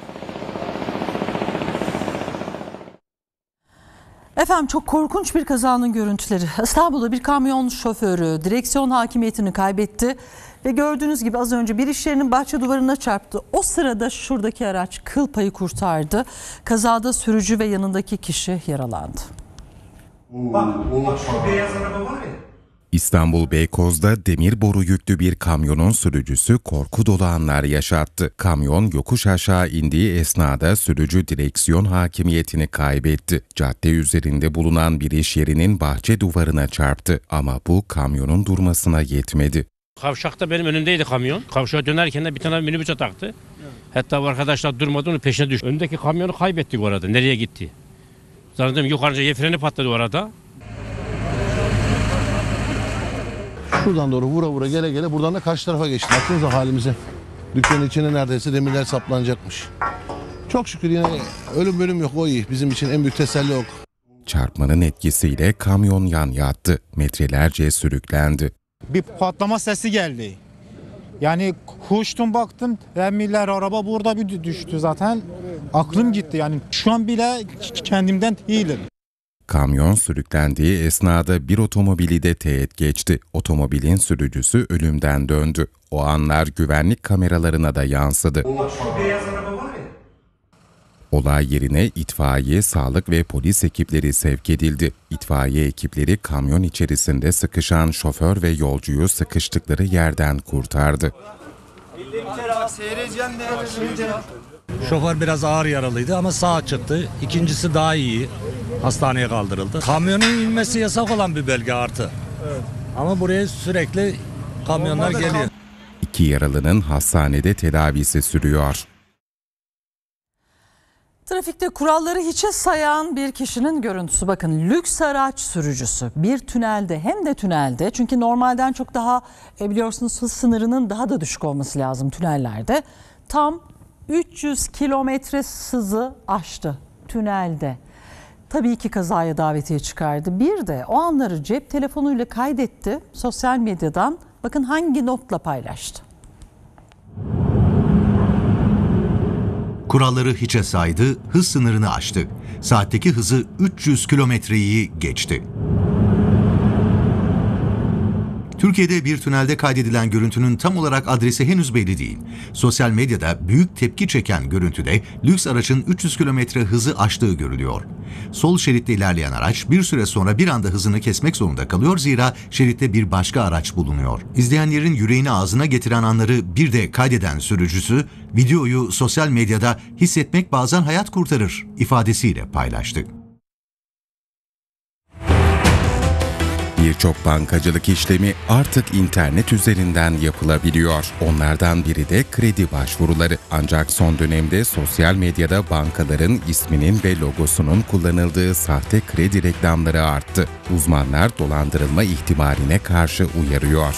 Efendim çok korkunç bir kazanın görüntüleri. İstanbul'da bir kamyon şoförü direksiyon hakimiyetini kaybetti ve gördüğünüz gibi az önce bir iş yerinin bahçe duvarına çarptı. O sırada şuradaki araç kıl payı kurtardı. Kazada sürücü ve yanındaki kişi yaralandı. Bak, bak şu beyaz araba var ya. İstanbul Beykoz'da demir boru yüklü bir kamyonun sürücüsü korku dolu anlar yaşattı. Kamyon yokuş aşağı indiği esnada sürücü direksiyon hakimiyetini kaybetti. Cadde üzerinde bulunan bir iş yerinin bahçe duvarına çarptı ama bu kamyonun durmasına yetmedi. Kavşakta benim önümdeydi kamyon. Kavşağa dönerken de bir tane minibüse taktı. Evet. Hatta arkadaşlar durmadı, onun peşine düştü. Öndeki kamyonu kaybettik orada. Nereye gitti? Zannediyorum yukarıca yer freni patladı orada. Şuradan doğru vura vura gele gele buradan da karşı tarafa geçti. Baksanıza halimize. Dükkanın içine neredeyse demirler saplanacakmış. Çok şükür yine ölüm bölüm yok, o iyi. Bizim için en büyük teselli o. Çarpmanın etkisiyle kamyon yan yattı. Metrelerce sürüklendi. Bir patlama sesi geldi. Yani koştum baktım, emmiler araba burada bir düştü zaten. Aklım gitti yani. Şu an bile kendimden değilim. Kamyon sürüklendiği esnada bir otomobili de teğet geçti. Otomobilin sürücüsü ölümden döndü. O anlar güvenlik kameralarına da yansıdı. Olay yerine itfaiye, sağlık ve polis ekipleri sevk edildi. İtfaiye ekipleri kamyon içerisinde sıkışan şoför ve yolcuyu sıkıştıkları yerden kurtardı. Şoför biraz ağır yaralıydı ama sağ çıktı. İkincisi daha iyi. Hastaneye kaldırıldı. Kamyonun inmesi yasak olan bir bölge artı. Evet. Ama buraya sürekli kamyonlar geliyor. İki yaralının hastanede tedavisi sürüyor. Trafikte kuralları hiçe sayan bir kişinin görüntüsü. Bakın, lüks araç sürücüsü bir tünelde, hem de tünelde, çünkü normalden çok daha e, biliyorsunuz hız sınırının daha da düşük olması lazım tünellerde. Tam üç yüz kilometre hızı aştı tünelde. Tabii ki kazaya davetiye çıkardı. Bir de o anları cep telefonuyla kaydetti. Sosyal medyadan bakın hangi notla paylaştı. Kuralları hiçe saydı, hız sınırını aştı. Saatteki hızı üç yüz kilometreyi geçti. Türkiye'de bir tünelde kaydedilen görüntünün tam olarak adresi henüz belli değil. Sosyal medyada büyük tepki çeken görüntüde lüks aracın üç yüz kilometre hızı aştığı görülüyor. Sol şeritte ilerleyen araç bir süre sonra bir anda hızını kesmek zorunda kalıyor, zira şeritte bir başka araç bulunuyor. İzleyenlerin yüreğini ağzına getiren anları bir de kaydeden sürücüsü videoyu sosyal medyada "hissetmek bazen hayat kurtarır" ifadesiyle paylaştı. Birçok bankacılık işlemi artık internet üzerinden yapılabiliyor. Onlardan biri de kredi başvuruları. Ancak son dönemde sosyal medyada bankaların isminin ve logosunun kullanıldığı sahte kredi reklamları arttı. Uzmanlar dolandırılma ihtimaline karşı uyarıyor.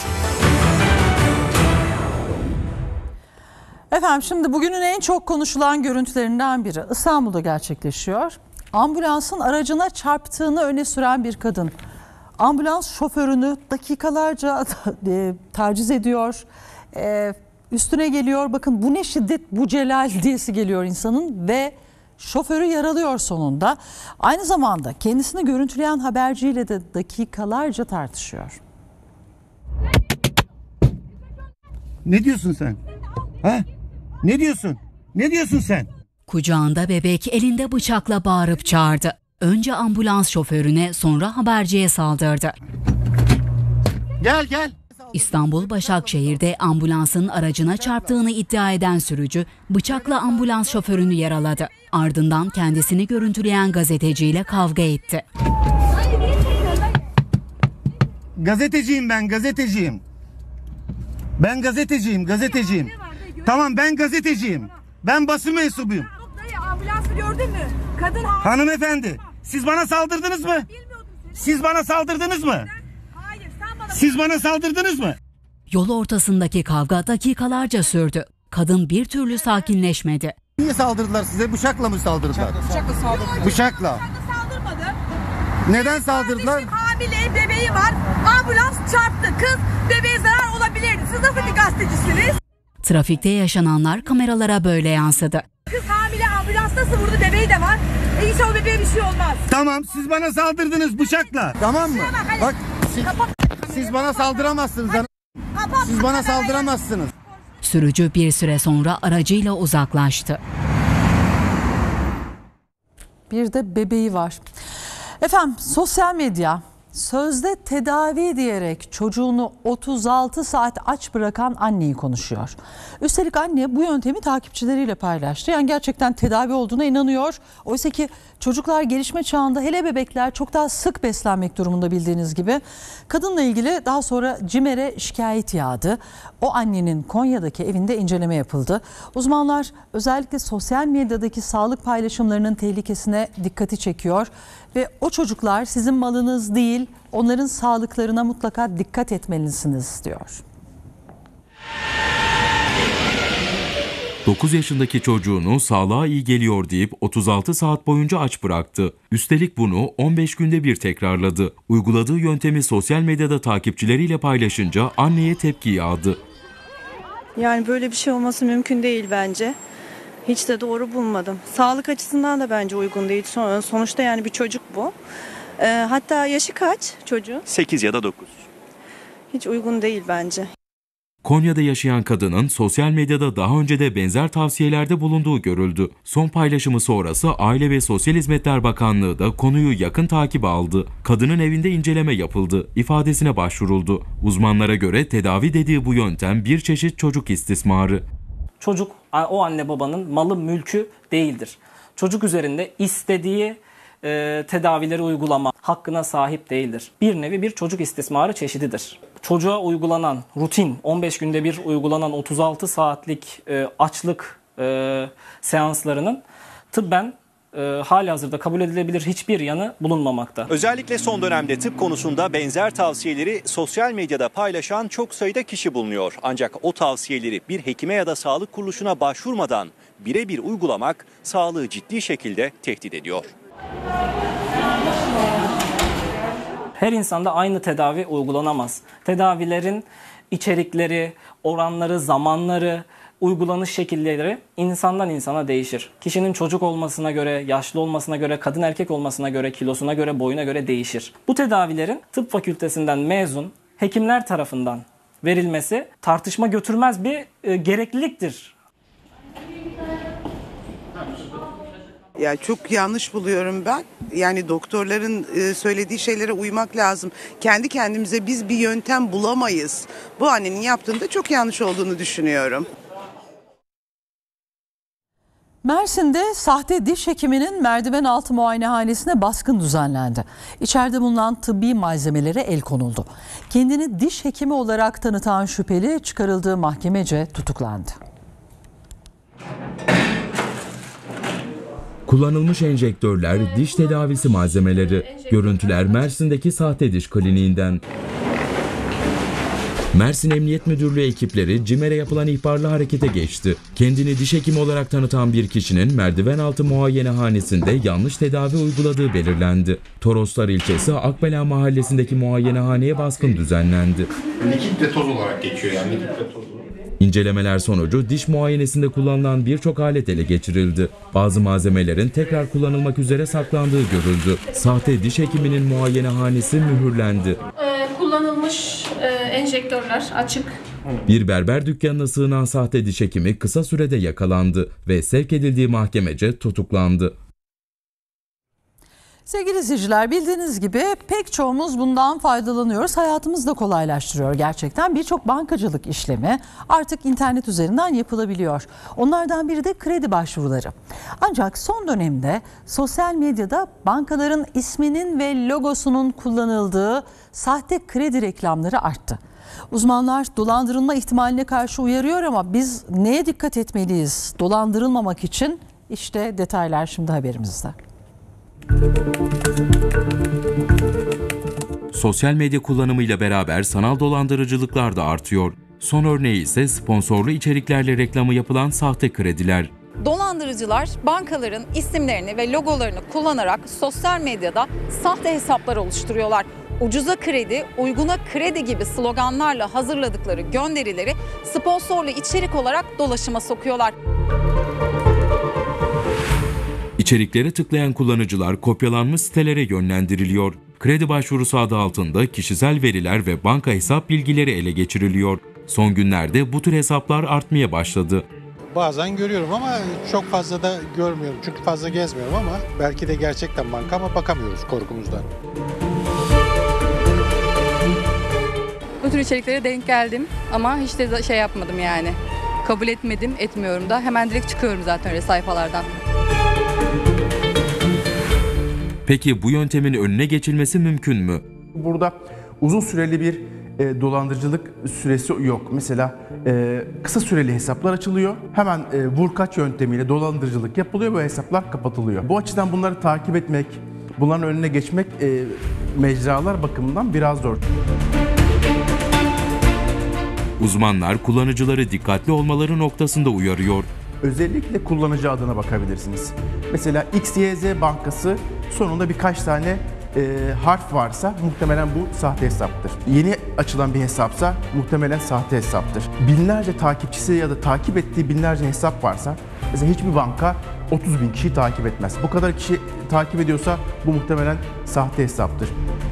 Efendim, şimdi bugünün en çok konuşulan görüntülerinden biri İstanbul'da gerçekleşiyor. Ambulansın aracına çarptığını öne süren bir kadın ambulans şoförünü dakikalarca e, taciz ediyor, e, üstüne geliyor. Bakın, bu ne şiddet, bu celal diyesi geliyor insanın ve şoförü yaralıyor sonunda. Aynı zamanda kendisini görüntüleyen haberciyle de dakikalarca tartışıyor. Ne diyorsun sen? Ha? Ne diyorsun? Ne diyorsun sen? Kucağında bebek, elinde bıçakla bağırıp çağırdı. Önce ambulans şoförüne, sonra haberciye saldırdı. Gel gel. İstanbul Başakşehir'de ambulansın aracına çarptığını iddia eden sürücü bıçakla ambulans şoförünü yaraladı. Ardından kendisini görüntüleyen gazeteciyle kavga etti. Gazeteciyim ben, gazeteciyim. Ben gazeteciyim, gazeteciyim. Tamam, ben gazeteciyim. Ben basın mensubuyum. Ambulansı gördün mü? Kadın hanımefendi, siz bana saldırdınız mı? Siz bana saldırdınız mı? Hayır, sen bana... Siz bana saldırdınız mı? Yol ortasındaki kavga dakikalarca sürdü. Kadın bir türlü sakinleşmedi. Niye saldırdılar size? Bıçakla mı saldırdılar? Bıçakla saldırdılar. Bıçakla. Saldırmadı. Neden saldırdılar? Kardeşim hamile, bebeği var. Ambulans çarptı. Kız, bebeğe zarar olabilirdi. Siz nasıl bir gazetecisiniz? Trafikte yaşananlar kameralara böyle yansıdı. Kız hamile, ambulans nasıl vurdu, bebeği de var. E inşallah bebeğe bir şey olmaz. Tamam, siz bana saldırdınız bıçakla. Tamam mı? Bak, bak siz, siz bana saldıramazsınız. Kapat, siz bana saldıramazsınız. Sürücü bir süre sonra aracıyla uzaklaştı. Bir de bebeği var. Efendim, sosyal medya Sözde tedavi diyerek çocuğunu otuz altı saat aç bırakan anneyi konuşuyor. Üstelik anne bu yöntemi takipçileriyle paylaştı. Yani gerçekten tedavi olduğuna inanıyor. Oysa ki çocuklar gelişme çağında, hele bebekler, çok daha sık beslenmek durumunda bildiğiniz gibi. Kadınla ilgili daha sonra CİMER'e şikayet yağdı. O annenin Konya'daki evinde inceleme yapıldı. Uzmanlar özellikle sosyal medyadaki sağlık paylaşımlarının tehlikesine dikkati çekiyor. Ve o çocuklar sizin malınız değil, onların sağlıklarına mutlaka dikkat etmelisiniz diyor. dokuz yaşındaki çocuğunu sağlığa iyi geliyor deyip otuz altı saat boyunca aç bıraktı. Üstelik bunu on beş günde bir tekrarladı. Uyguladığı yöntemi sosyal medyada takipçileriyle paylaşınca anneye tepki yağdı. Yani böyle bir şey olması mümkün değil bence. Hiç de doğru bulmadım. Sağlık açısından da bence uygun değil. Sonuçta yani bir çocuk bu. Ee, hatta yaşı kaç çocuğun? sekiz ya da dokuz. Hiç uygun değil bence. Konya'da yaşayan kadının sosyal medyada daha önce de benzer tavsiyelerde bulunduğu görüldü. Son paylaşımı sonrası Aile ve Sosyal Hizmetler Bakanlığı da konuyu yakın takip aldı. Kadının evinde inceleme yapıldı, ifadesine başvuruldu. Uzmanlara göre tedavi dediği bu yöntem bir çeşit çocuk istismarı. Çocuk o anne babanın malı mülkü değildir. Çocuk üzerinde istediği e, tedavileri uygulama hakkına sahip değildir. Bir nevi bir çocuk istismarı çeşididir. Çocuğa uygulanan rutin on beş günde bir uygulanan otuz altı saatlik e, açlık e, seanslarının tıbben e, halihazırda kabul edilebilir hiçbir yanı bulunmamakta. Özellikle son dönemde tıp konusunda benzer tavsiyeleri sosyal medyada paylaşan çok sayıda kişi bulunuyor. Ancak o tavsiyeleri bir hekime ya da sağlık kuruluşuna başvurmadan birebir uygulamak sağlığı ciddi şekilde tehdit ediyor. Her insanda aynı tedavi uygulanamaz. Tedavilerin içerikleri, oranları, zamanları, uygulanış şekilleri insandan insana değişir. Kişinin çocuk olmasına göre, yaşlı olmasına göre, kadın erkek olmasına göre, kilosuna göre, boyuna göre değişir. Bu tedavilerin tıp fakültesinden mezun hekimler tarafından verilmesi tartışma götürmez bir e, gerekliliktir. Ya çok yanlış buluyorum ben. Yani doktorların söylediği şeylere uymak lazım. Kendi kendimize biz bir yöntem bulamayız. Bu annenin yaptığında çok yanlış olduğunu düşünüyorum. Mersin'de sahte diş hekiminin merdiven altı muayenehanesine baskın düzenlendi. İçeride bulunan tıbbi malzemelere el konuldu. Kendini diş hekimi olarak tanıtan şüpheli çıkarıldığı mahkemece tutuklandı. Kullanılmış enjektörler, diş tedavisi malzemeleri. Görüntüler Mersin'deki sahte diş kliniğinden. Mersin Emniyet Müdürlüğü ekipleri CİMER'e yapılan ihbarla harekete geçti. Kendini diş hekimi olarak tanıtan bir kişinin merdiven altı muayenehanesinde yanlış tedavi uyguladığı belirlendi. Toroslar ilçesi Akbela mahallesindeki muayenehaneye baskın düzenlendi. Likit ve toz olarak geçiyor yani likit ve toz. İncelemeler sonucu diş muayenesinde kullanılan birçok alet ele geçirildi. Bazı malzemelerin tekrar kullanılmak üzere saklandığı görüldü. Sahte diş hekiminin muayenehanesi mühürlendi. Ee, kullanılmış e, enjektörler açık. Bir berber dükkanına sığınan sahte diş hekimi kısa sürede yakalandı ve sevk edildiği mahkemece tutuklandı. Sevgili izleyiciler, bildiğiniz gibi pek çoğumuz bundan faydalanıyoruz. Hayatımızı da kolaylaştırıyor gerçekten. Birçok bankacılık işlemi artık internet üzerinden yapılabiliyor. Onlardan biri de kredi başvuruları. Ancak son dönemde sosyal medyada bankaların isminin ve logosunun kullanıldığı sahte kredi reklamları arttı. Uzmanlar dolandırılma ihtimaline karşı uyarıyor ama biz neye dikkat etmeliyiz dolandırılmamak için? İşte detaylar şimdi haberimizde. Sosyal medya kullanımıyla beraber sanal dolandırıcılıklar da artıyor. Son örneği ise sponsorlu içeriklerle reklamı yapılan sahte krediler. Dolandırıcılar bankaların isimlerini ve logolarını kullanarak sosyal medyada sahte hesaplar oluşturuyorlar. Ucuza kredi, uyguna kredi gibi sloganlarla hazırladıkları gönderileri sponsorlu içerik olarak dolaşıma sokuyorlar. İçeriklere tıklayan kullanıcılar kopyalanmış sitelere yönlendiriliyor. Kredi başvurusu adı altında kişisel veriler ve banka hesap bilgileri ele geçiriliyor. Son günlerde bu tür hesaplar artmaya başladı. Bazen görüyorum ama çok fazla da görmüyorum. Çünkü fazla gezmiyorum ama belki de gerçekten banka ama bakamıyoruz korkumuzdan. Bu tür içeriklere denk geldim ama hiç de şey yapmadım yani. Kabul etmedim, etmiyorum da. Hemen direkt çıkıyorum zaten öyle sayfalardan. Peki bu yöntemin önüne geçilmesi mümkün mü? Burada uzun süreli bir e, dolandırıcılık süresi yok. Mesela e, kısa süreli hesaplar açılıyor. Hemen e, vurkaç yöntemiyle dolandırıcılık yapılıyor ve hesaplar kapatılıyor. Bu açıdan bunları takip etmek, bunların önüne geçmek e, mecralar bakımından biraz zor. Uzmanlar kullanıcıları dikkatli olmaları noktasında uyarıyor. Özellikle kullanıcı adına bakabilirsiniz. Mesela X Y Z bankası sonunda birkaç tane e, harf varsa muhtemelen bu sahte hesaptır. Yeni açılan bir hesapsa muhtemelen sahte hesaptır. Binlerce takipçisi ya da takip ettiği binlerce hesap varsa mesela hiçbir banka otuz bin kişiyi takip etmez. Bu kadar kişi takip ediyorsa bu muhtemelen sahte hesaptır.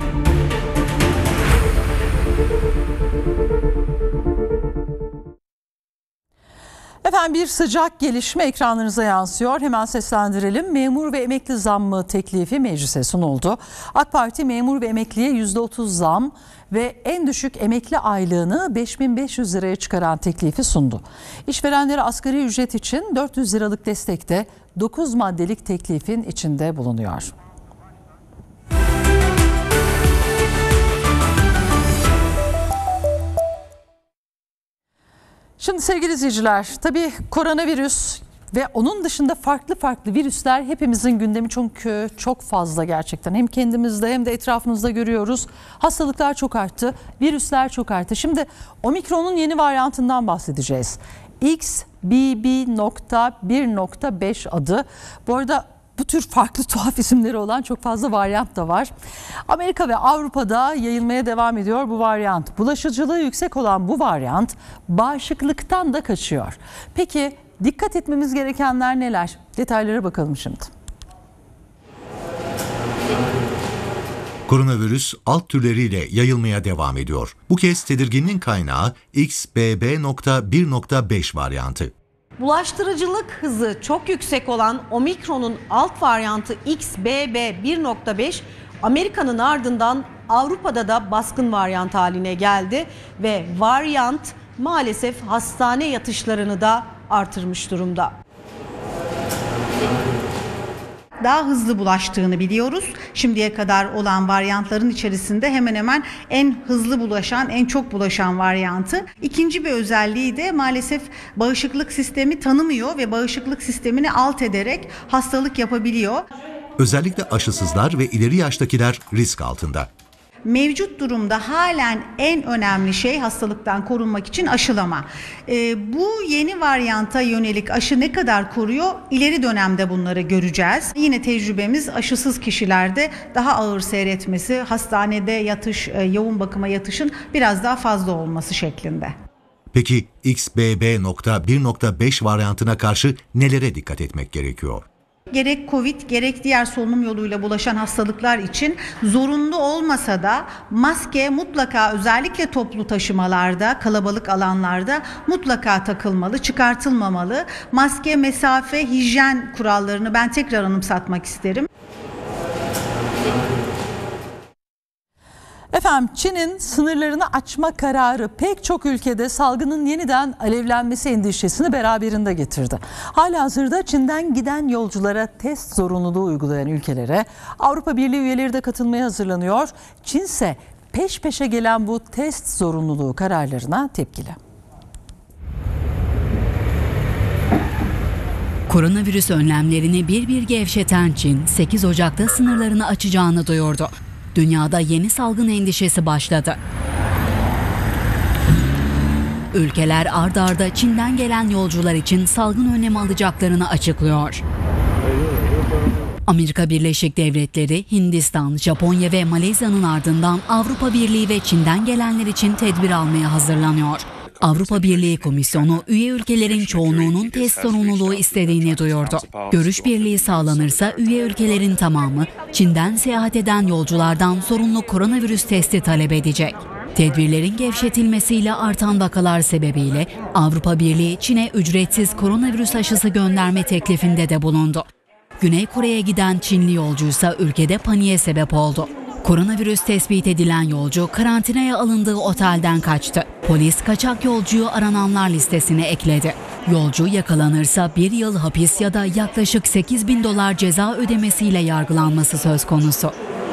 Efendim bir sıcak gelişme ekranlarınıza yansıyor. Hemen seslendirelim. Memur ve emekli zammı teklifi meclise sunuldu. AK Parti memur ve emekliye yüzde otuz zam ve en düşük emekli aylığını beş bin beş yüz liraya çıkaran teklifi sundu. İşverenlere asgari ücret için dört yüz liralık destekte dokuz maddelik teklifin içinde bulunuyor. Şimdi sevgili izleyiciler, tabii koronavirüs ve onun dışında farklı farklı virüsler hepimizin gündemi, çünkü çok fazla gerçekten. Hem kendimizde hem de etrafımızda görüyoruz. Hastalıklar çok arttı, virüsler çok arttı. Şimdi omikronun yeni varyantından bahsedeceğiz. X B B nokta bir nokta beş adı. Bu arada bu tür farklı tuhaf isimleri olan çok fazla varyant da var. Amerika ve Avrupa'da yayılmaya devam ediyor bu varyant. Bulaşıcılığı yüksek olan bu varyant bağışıklıktan da kaçıyor. Peki dikkat etmemiz gerekenler neler? Detaylara bakalım şimdi. Koronavirüs alt türleriyle yayılmaya devam ediyor. Bu kez tedirginliğin kaynağı X B B nokta bir nokta beş varyantı. Bulaştırıcılık hızı çok yüksek olan omikronun alt varyantı X B B bir nokta beş Amerika'nın ardından Avrupa'da da baskın varyant haline geldi ve varyant maalesef hastane yatışlarını da artırmış durumda. Daha hızlı bulaştığını biliyoruz. Şimdiye kadar olan varyantların içerisinde hemen hemen en hızlı bulaşan, en çok bulaşan varyantı. İkinci bir özelliği de maalesef bağışıklık sistemi tanımıyor ve bağışıklık sistemini alt ederek hastalık yapabiliyor. Özellikle aşısızlar ve ileri yaştakiler risk altında. Mevcut durumda halen en önemli şey hastalıktan korunmak için aşılama. Ee, bu yeni varyanta yönelik aşı ne kadar koruyor? İleri dönemde bunları göreceğiz. Yine tecrübemiz aşısız kişilerde daha ağır seyretmesi, hastanede yatış, yoğun bakıma yatışın biraz daha fazla olması şeklinde. Peki X B B nokta bir nokta beş varyantına karşı nelere dikkat etmek gerekiyor? Gerek Covid gerek diğer solunum yoluyla bulaşan hastalıklar için zorunlu olmasa da maske mutlaka, özellikle toplu taşımalarda, kalabalık alanlarda mutlaka takılmalı, çıkartılmamalı. Maske, mesafe, hijyen kurallarını ben tekrar anımsatmak isterim. Efendim Çin'in sınırlarını açma kararı pek çok ülkede salgının yeniden alevlenmesi endişesini beraberinde getirdi. Halihazırda Çin'den giden yolculara test zorunluluğu uygulayan ülkelere Avrupa Birliği üyeleri de katılmaya hazırlanıyor. Çin ise peş peşe gelen bu test zorunluluğu kararlarına tepkili. Koronavirüs önlemlerini bir bir gevşeten Çin, sekiz Ocak'ta sınırlarını açacağını duyurdu. Dünyada yeni salgın endişesi başladı. Ülkeler ard arda Çin'den gelen yolcular için salgın önlemi alacaklarını açıklıyor. Amerika Birleşik Devletleri, Hindistan, Japonya ve Malezya'nın ardından Avrupa Birliği ve Çin'den gelenler için tedbir almaya hazırlanıyor. Avrupa Birliği Komisyonu üye ülkelerin çoğunluğunun test zorunluluğu istediğini duyurdu. Görüş birliği sağlanırsa üye ülkelerin tamamı Çin'den seyahat eden yolculardan zorunlu koronavirüs testi talep edecek. Tedbirlerin gevşetilmesiyle artan vakalar sebebiyle Avrupa Birliği Çin'e ücretsiz koronavirüs aşısı gönderme teklifinde de bulundu. Güney Kore'ye giden Çinli yolcuysa ülkede paniğe sebep oldu. Koronavirüs tespit edilen yolcu karantinaya alındığı otelden kaçtı. Polis kaçak yolcuyu arananlar listesine ekledi. Yolcu yakalanırsa bir yıl hapis ya da yaklaşık sekiz bin dolar ceza ödemesiyle yargılanması söz konusu.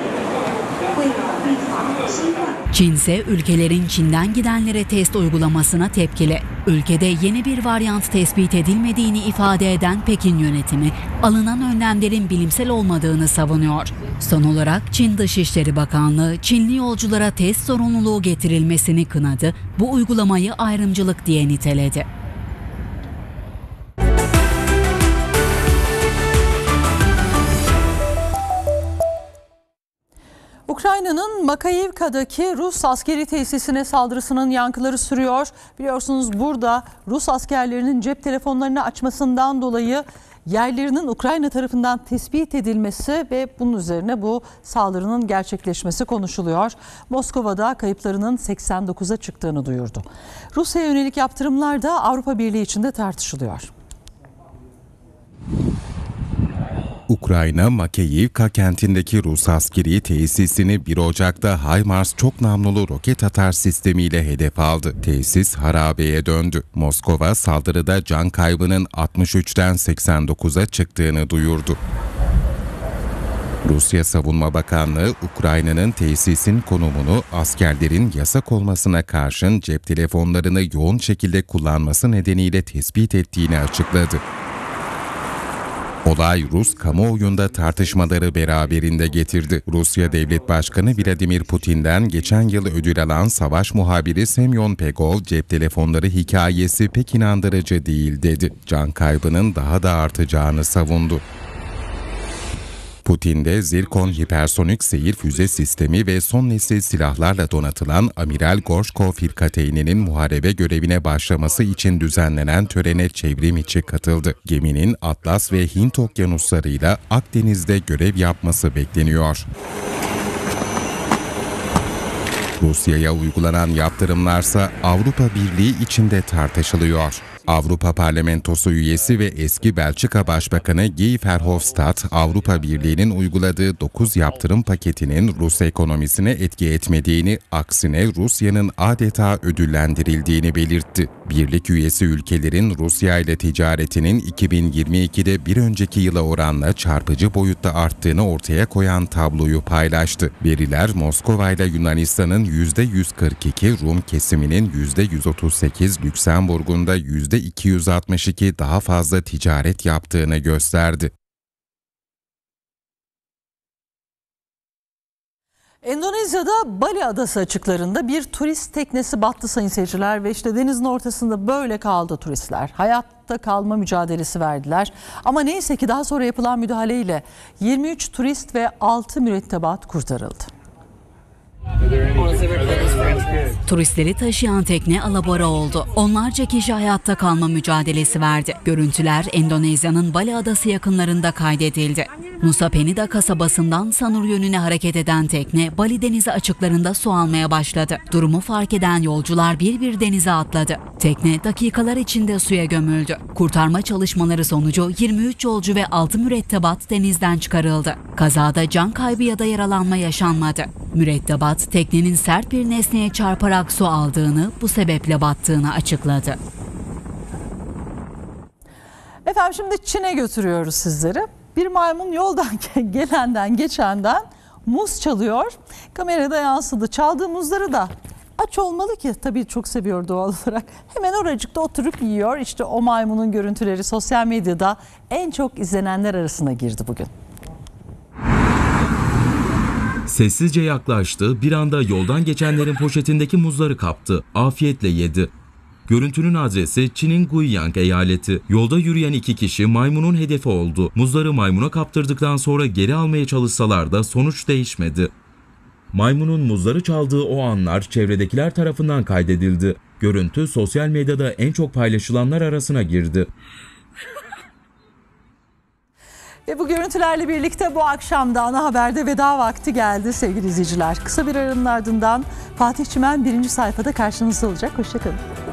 Çin ise ülkelerin Çin'den gidenlere test uygulamasına tepkili. Ülkede yeni bir varyant tespit edilmediğini ifade eden Pekin yönetimi, alınan önlemlerin bilimsel olmadığını savunuyor. Son olarak Çin Dışişleri Bakanlığı, Çinli yolculara test zorunluluğu getirilmesini kınadı, bu uygulamayı ayrımcılık diye niteledi. Ukrayna'nın Makayivka'daki Rus askeri tesisine saldırısının yankıları sürüyor. Biliyorsunuz burada Rus askerlerinin cep telefonlarını açmasından dolayı yerlerinin Ukrayna tarafından tespit edilmesi ve bunun üzerine bu saldırının gerçekleşmesi konuşuluyor. Moskova'da kayıplarının seksen dokuza çıktığını duyurdu. Rusya'ya yönelik yaptırımlar da Avrupa Birliği içinde tartışılıyor. Ukrayna, Makeyivka kentindeki Rus askeri tesisini bir Ocak'ta HIMARS çok namlulu roket atar sistemiyle hedef aldı. Tesis harabeye döndü. Moskova saldırıda can kaybının altmış üçten seksen dokuza çıktığını duyurdu. Rusya Savunma Bakanlığı, Ukrayna'nın tesisin konumunu askerlerin yasak olmasına karşın cep telefonlarını yoğun şekilde kullanması nedeniyle tespit ettiğini açıkladı. Olay Rus kamuoyunda tartışmaları beraberinde getirdi. Rusya Devlet Başkanı Vladimir Putin'den geçen yıl ödül alan savaş muhabiri Semyon Pegov, cep telefonları hikayesi pek inandırıcı değil dedi. Can kaybının daha da artacağını savundu. Putin de Zirkon hipersonik seyir füze sistemi ve son nesil silahlarla donatılan Amiral Gorshkov Firkateyn'in muharebe görevine başlaması için düzenlenen törene çevrim içi katıldı. Geminin Atlas ve Hint okyanuslarıyla Akdeniz'de görev yapması bekleniyor. Rusya'ya uygulanan yaptırımlarsa Avrupa Birliği içinde tartışılıyor. Avrupa Parlamentosu üyesi ve eski Belçika Başbakanı Guy Verhofstadt, Avrupa Birliği'nin uyguladığı dokuz yaptırım paketinin Rus ekonomisine etki etmediğini, aksine Rusya'nın adeta ödüllendirildiğini belirtti. Birlik üyesi ülkelerin Rusya ile ticaretinin iki bin yirmi ikide bir önceki yıla oranla çarpıcı boyutta arttığını ortaya koyan tabloyu paylaştı. Veriler Moskova ile Yunanistan'ın yüzde yüz kırk iki, Rum kesiminin yüzde yüz otuz sekiz, Lüksemburg'un da yüzde iki yüz altmış iki daha fazla ticaret yaptığını gösterdi. Endonezya'da Bali Adası açıklarında bir turist teknesi battı sayın seyirciler ve işte denizin ortasında böyle kaldı turistler. Hayatta kalma mücadelesi verdiler. Ama neyse ki daha sonra yapılan müdahaleyle yirmi üç turist ve altı mürettebat kurtarıldı. Turistleri taşıyan tekne alabora oldu. Onlarca kişi hayatta kalma mücadelesi verdi. Görüntüler Endonezya'nın Bali Adası yakınlarında kaydedildi. Nusa Penida kasabasından Sanur yönüne hareket eden tekne Bali denizi açıklarında su almaya başladı. Durumu fark eden yolcular bir bir denize atladı. Tekne dakikalar içinde suya gömüldü. Kurtarma çalışmaları sonucu yirmi üç yolcu ve altı mürettebat denizden çıkarıldı. Kazada can kaybı ya da yaralanma yaşanmadı. Mürettebat teknenin sert bir nesneye çarparak su aldığını, bu sebeple battığını açıkladı. Efendim şimdi Çin'e götürüyoruz sizleri. Bir maymun yoldan gelenden geçenden muz çalıyor. Kamerada yansıdı. Çaldığı muzları da aç olmalı ki tabii çok seviyor doğal olarak. Hemen oracıkta oturup yiyor. İşte o maymunun görüntüleri sosyal medyada en çok izlenenler arasına girdi bugün. Sessizce yaklaştı, bir anda yoldan geçenlerin poşetindeki muzları kaptı, afiyetle yedi. Görüntünün adresi Çin'in Guiyang eyaleti. Yolda yürüyen iki kişi maymunun hedefi oldu. Muzları maymuna kaptırdıktan sonra geri almaya çalışsalar da sonuç değişmedi. Maymunun muzları çaldığı o anlar çevredekiler tarafından kaydedildi. Görüntü sosyal medyada en çok paylaşılanlar arasına girdi. Ve bu görüntülerle birlikte bu akşam da ana haberde veda vakti geldi sevgili izleyiciler. Kısa bir aranın ardından Fatih Çimen birinci sayfada karşınızda olacak. Hoşçakalın.